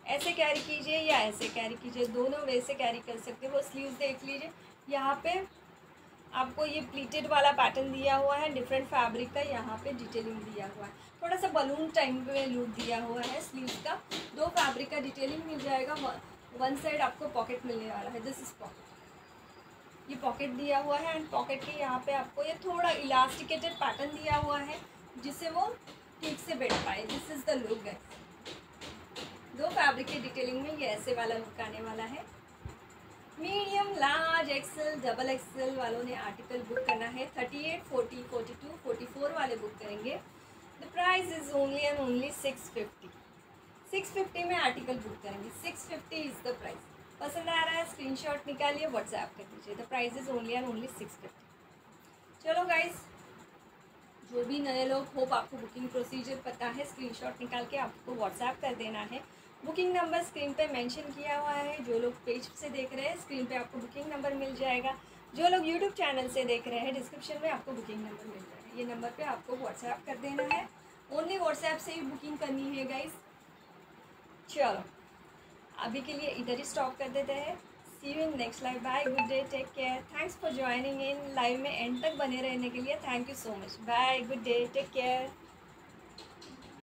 ऐसे कैरी कीजिए या ऐसे कैरी कीजिए, दोनों वे से कैरी कर सकते हो। स्लीव्स देख लीजिए, यहाँ पे आपको ये प्लीटेड वाला पैटर्न दिया हुआ है, डिफरेंट फैब्रिक का, यहाँ पे डिटेलिंग दिया हुआ है, थोड़ा सा बलून टाइम में लुक दिया हुआ है स्लीव्स का। दो फैब्रिक का डिटेलिंग मिल जाएगा। वन साइड आपको पॉकेट मिलने वाला है, दिस इज पॉकेट, ये पॉकेट दिया हुआ है एंड पॉकेट के यहाँ पे आपको ये थोड़ा इलास्टिकेटेड पैटर्न दिया हुआ है जिससे वो ठीक से बैठ पाए। This is the look guys. दो फैब्रिक की डिटेलिंग में ये ऐसे वाला लुक आने वाला है। Medium, large, XL, double XL वालों ने आर्टिकल बुक करना है। 38, 40, 42, 44 वाले बुक करेंगे। The price is only and only 650। 650 में आर्टिकल बुक करेंगे। 650 इज द प्राइस। पसंद आ रहा है स्क्रीनशॉट निकालिए, व्हाट्सएप कर दीजिए। The price is only and only 650। चलो गाइस, जो भी नए लोग, होप आपको बुकिंग प्रोसीजर पता है, स्क्रीनशॉट निकाल के आपको व्हाट्सएप कर देना है। बुकिंग नंबर स्क्रीन पे मेंशन किया हुआ है। जो लोग पेज से देख रहे हैं, स्क्रीन पे आपको बुकिंग नंबर मिल जाएगा। जो लोग यूट्यूब चैनल से देख रहे हैं, डिस्क्रिप्शन में आपको बुकिंग नंबर मिल जाएगा। ये नंबर पे आपको व्हाट्सएप कर देना है। ओनली व्हाट्सएप से ही बुकिंग करनी है गाइस। चलो अभी के लिए इधर ही स्टॉप कर देते हैं। See you in next live. Bye, good day, take care. Thanks for joining in live में एंड तक बने रहने के लिए। Thank you so much. Bye, good day, take care.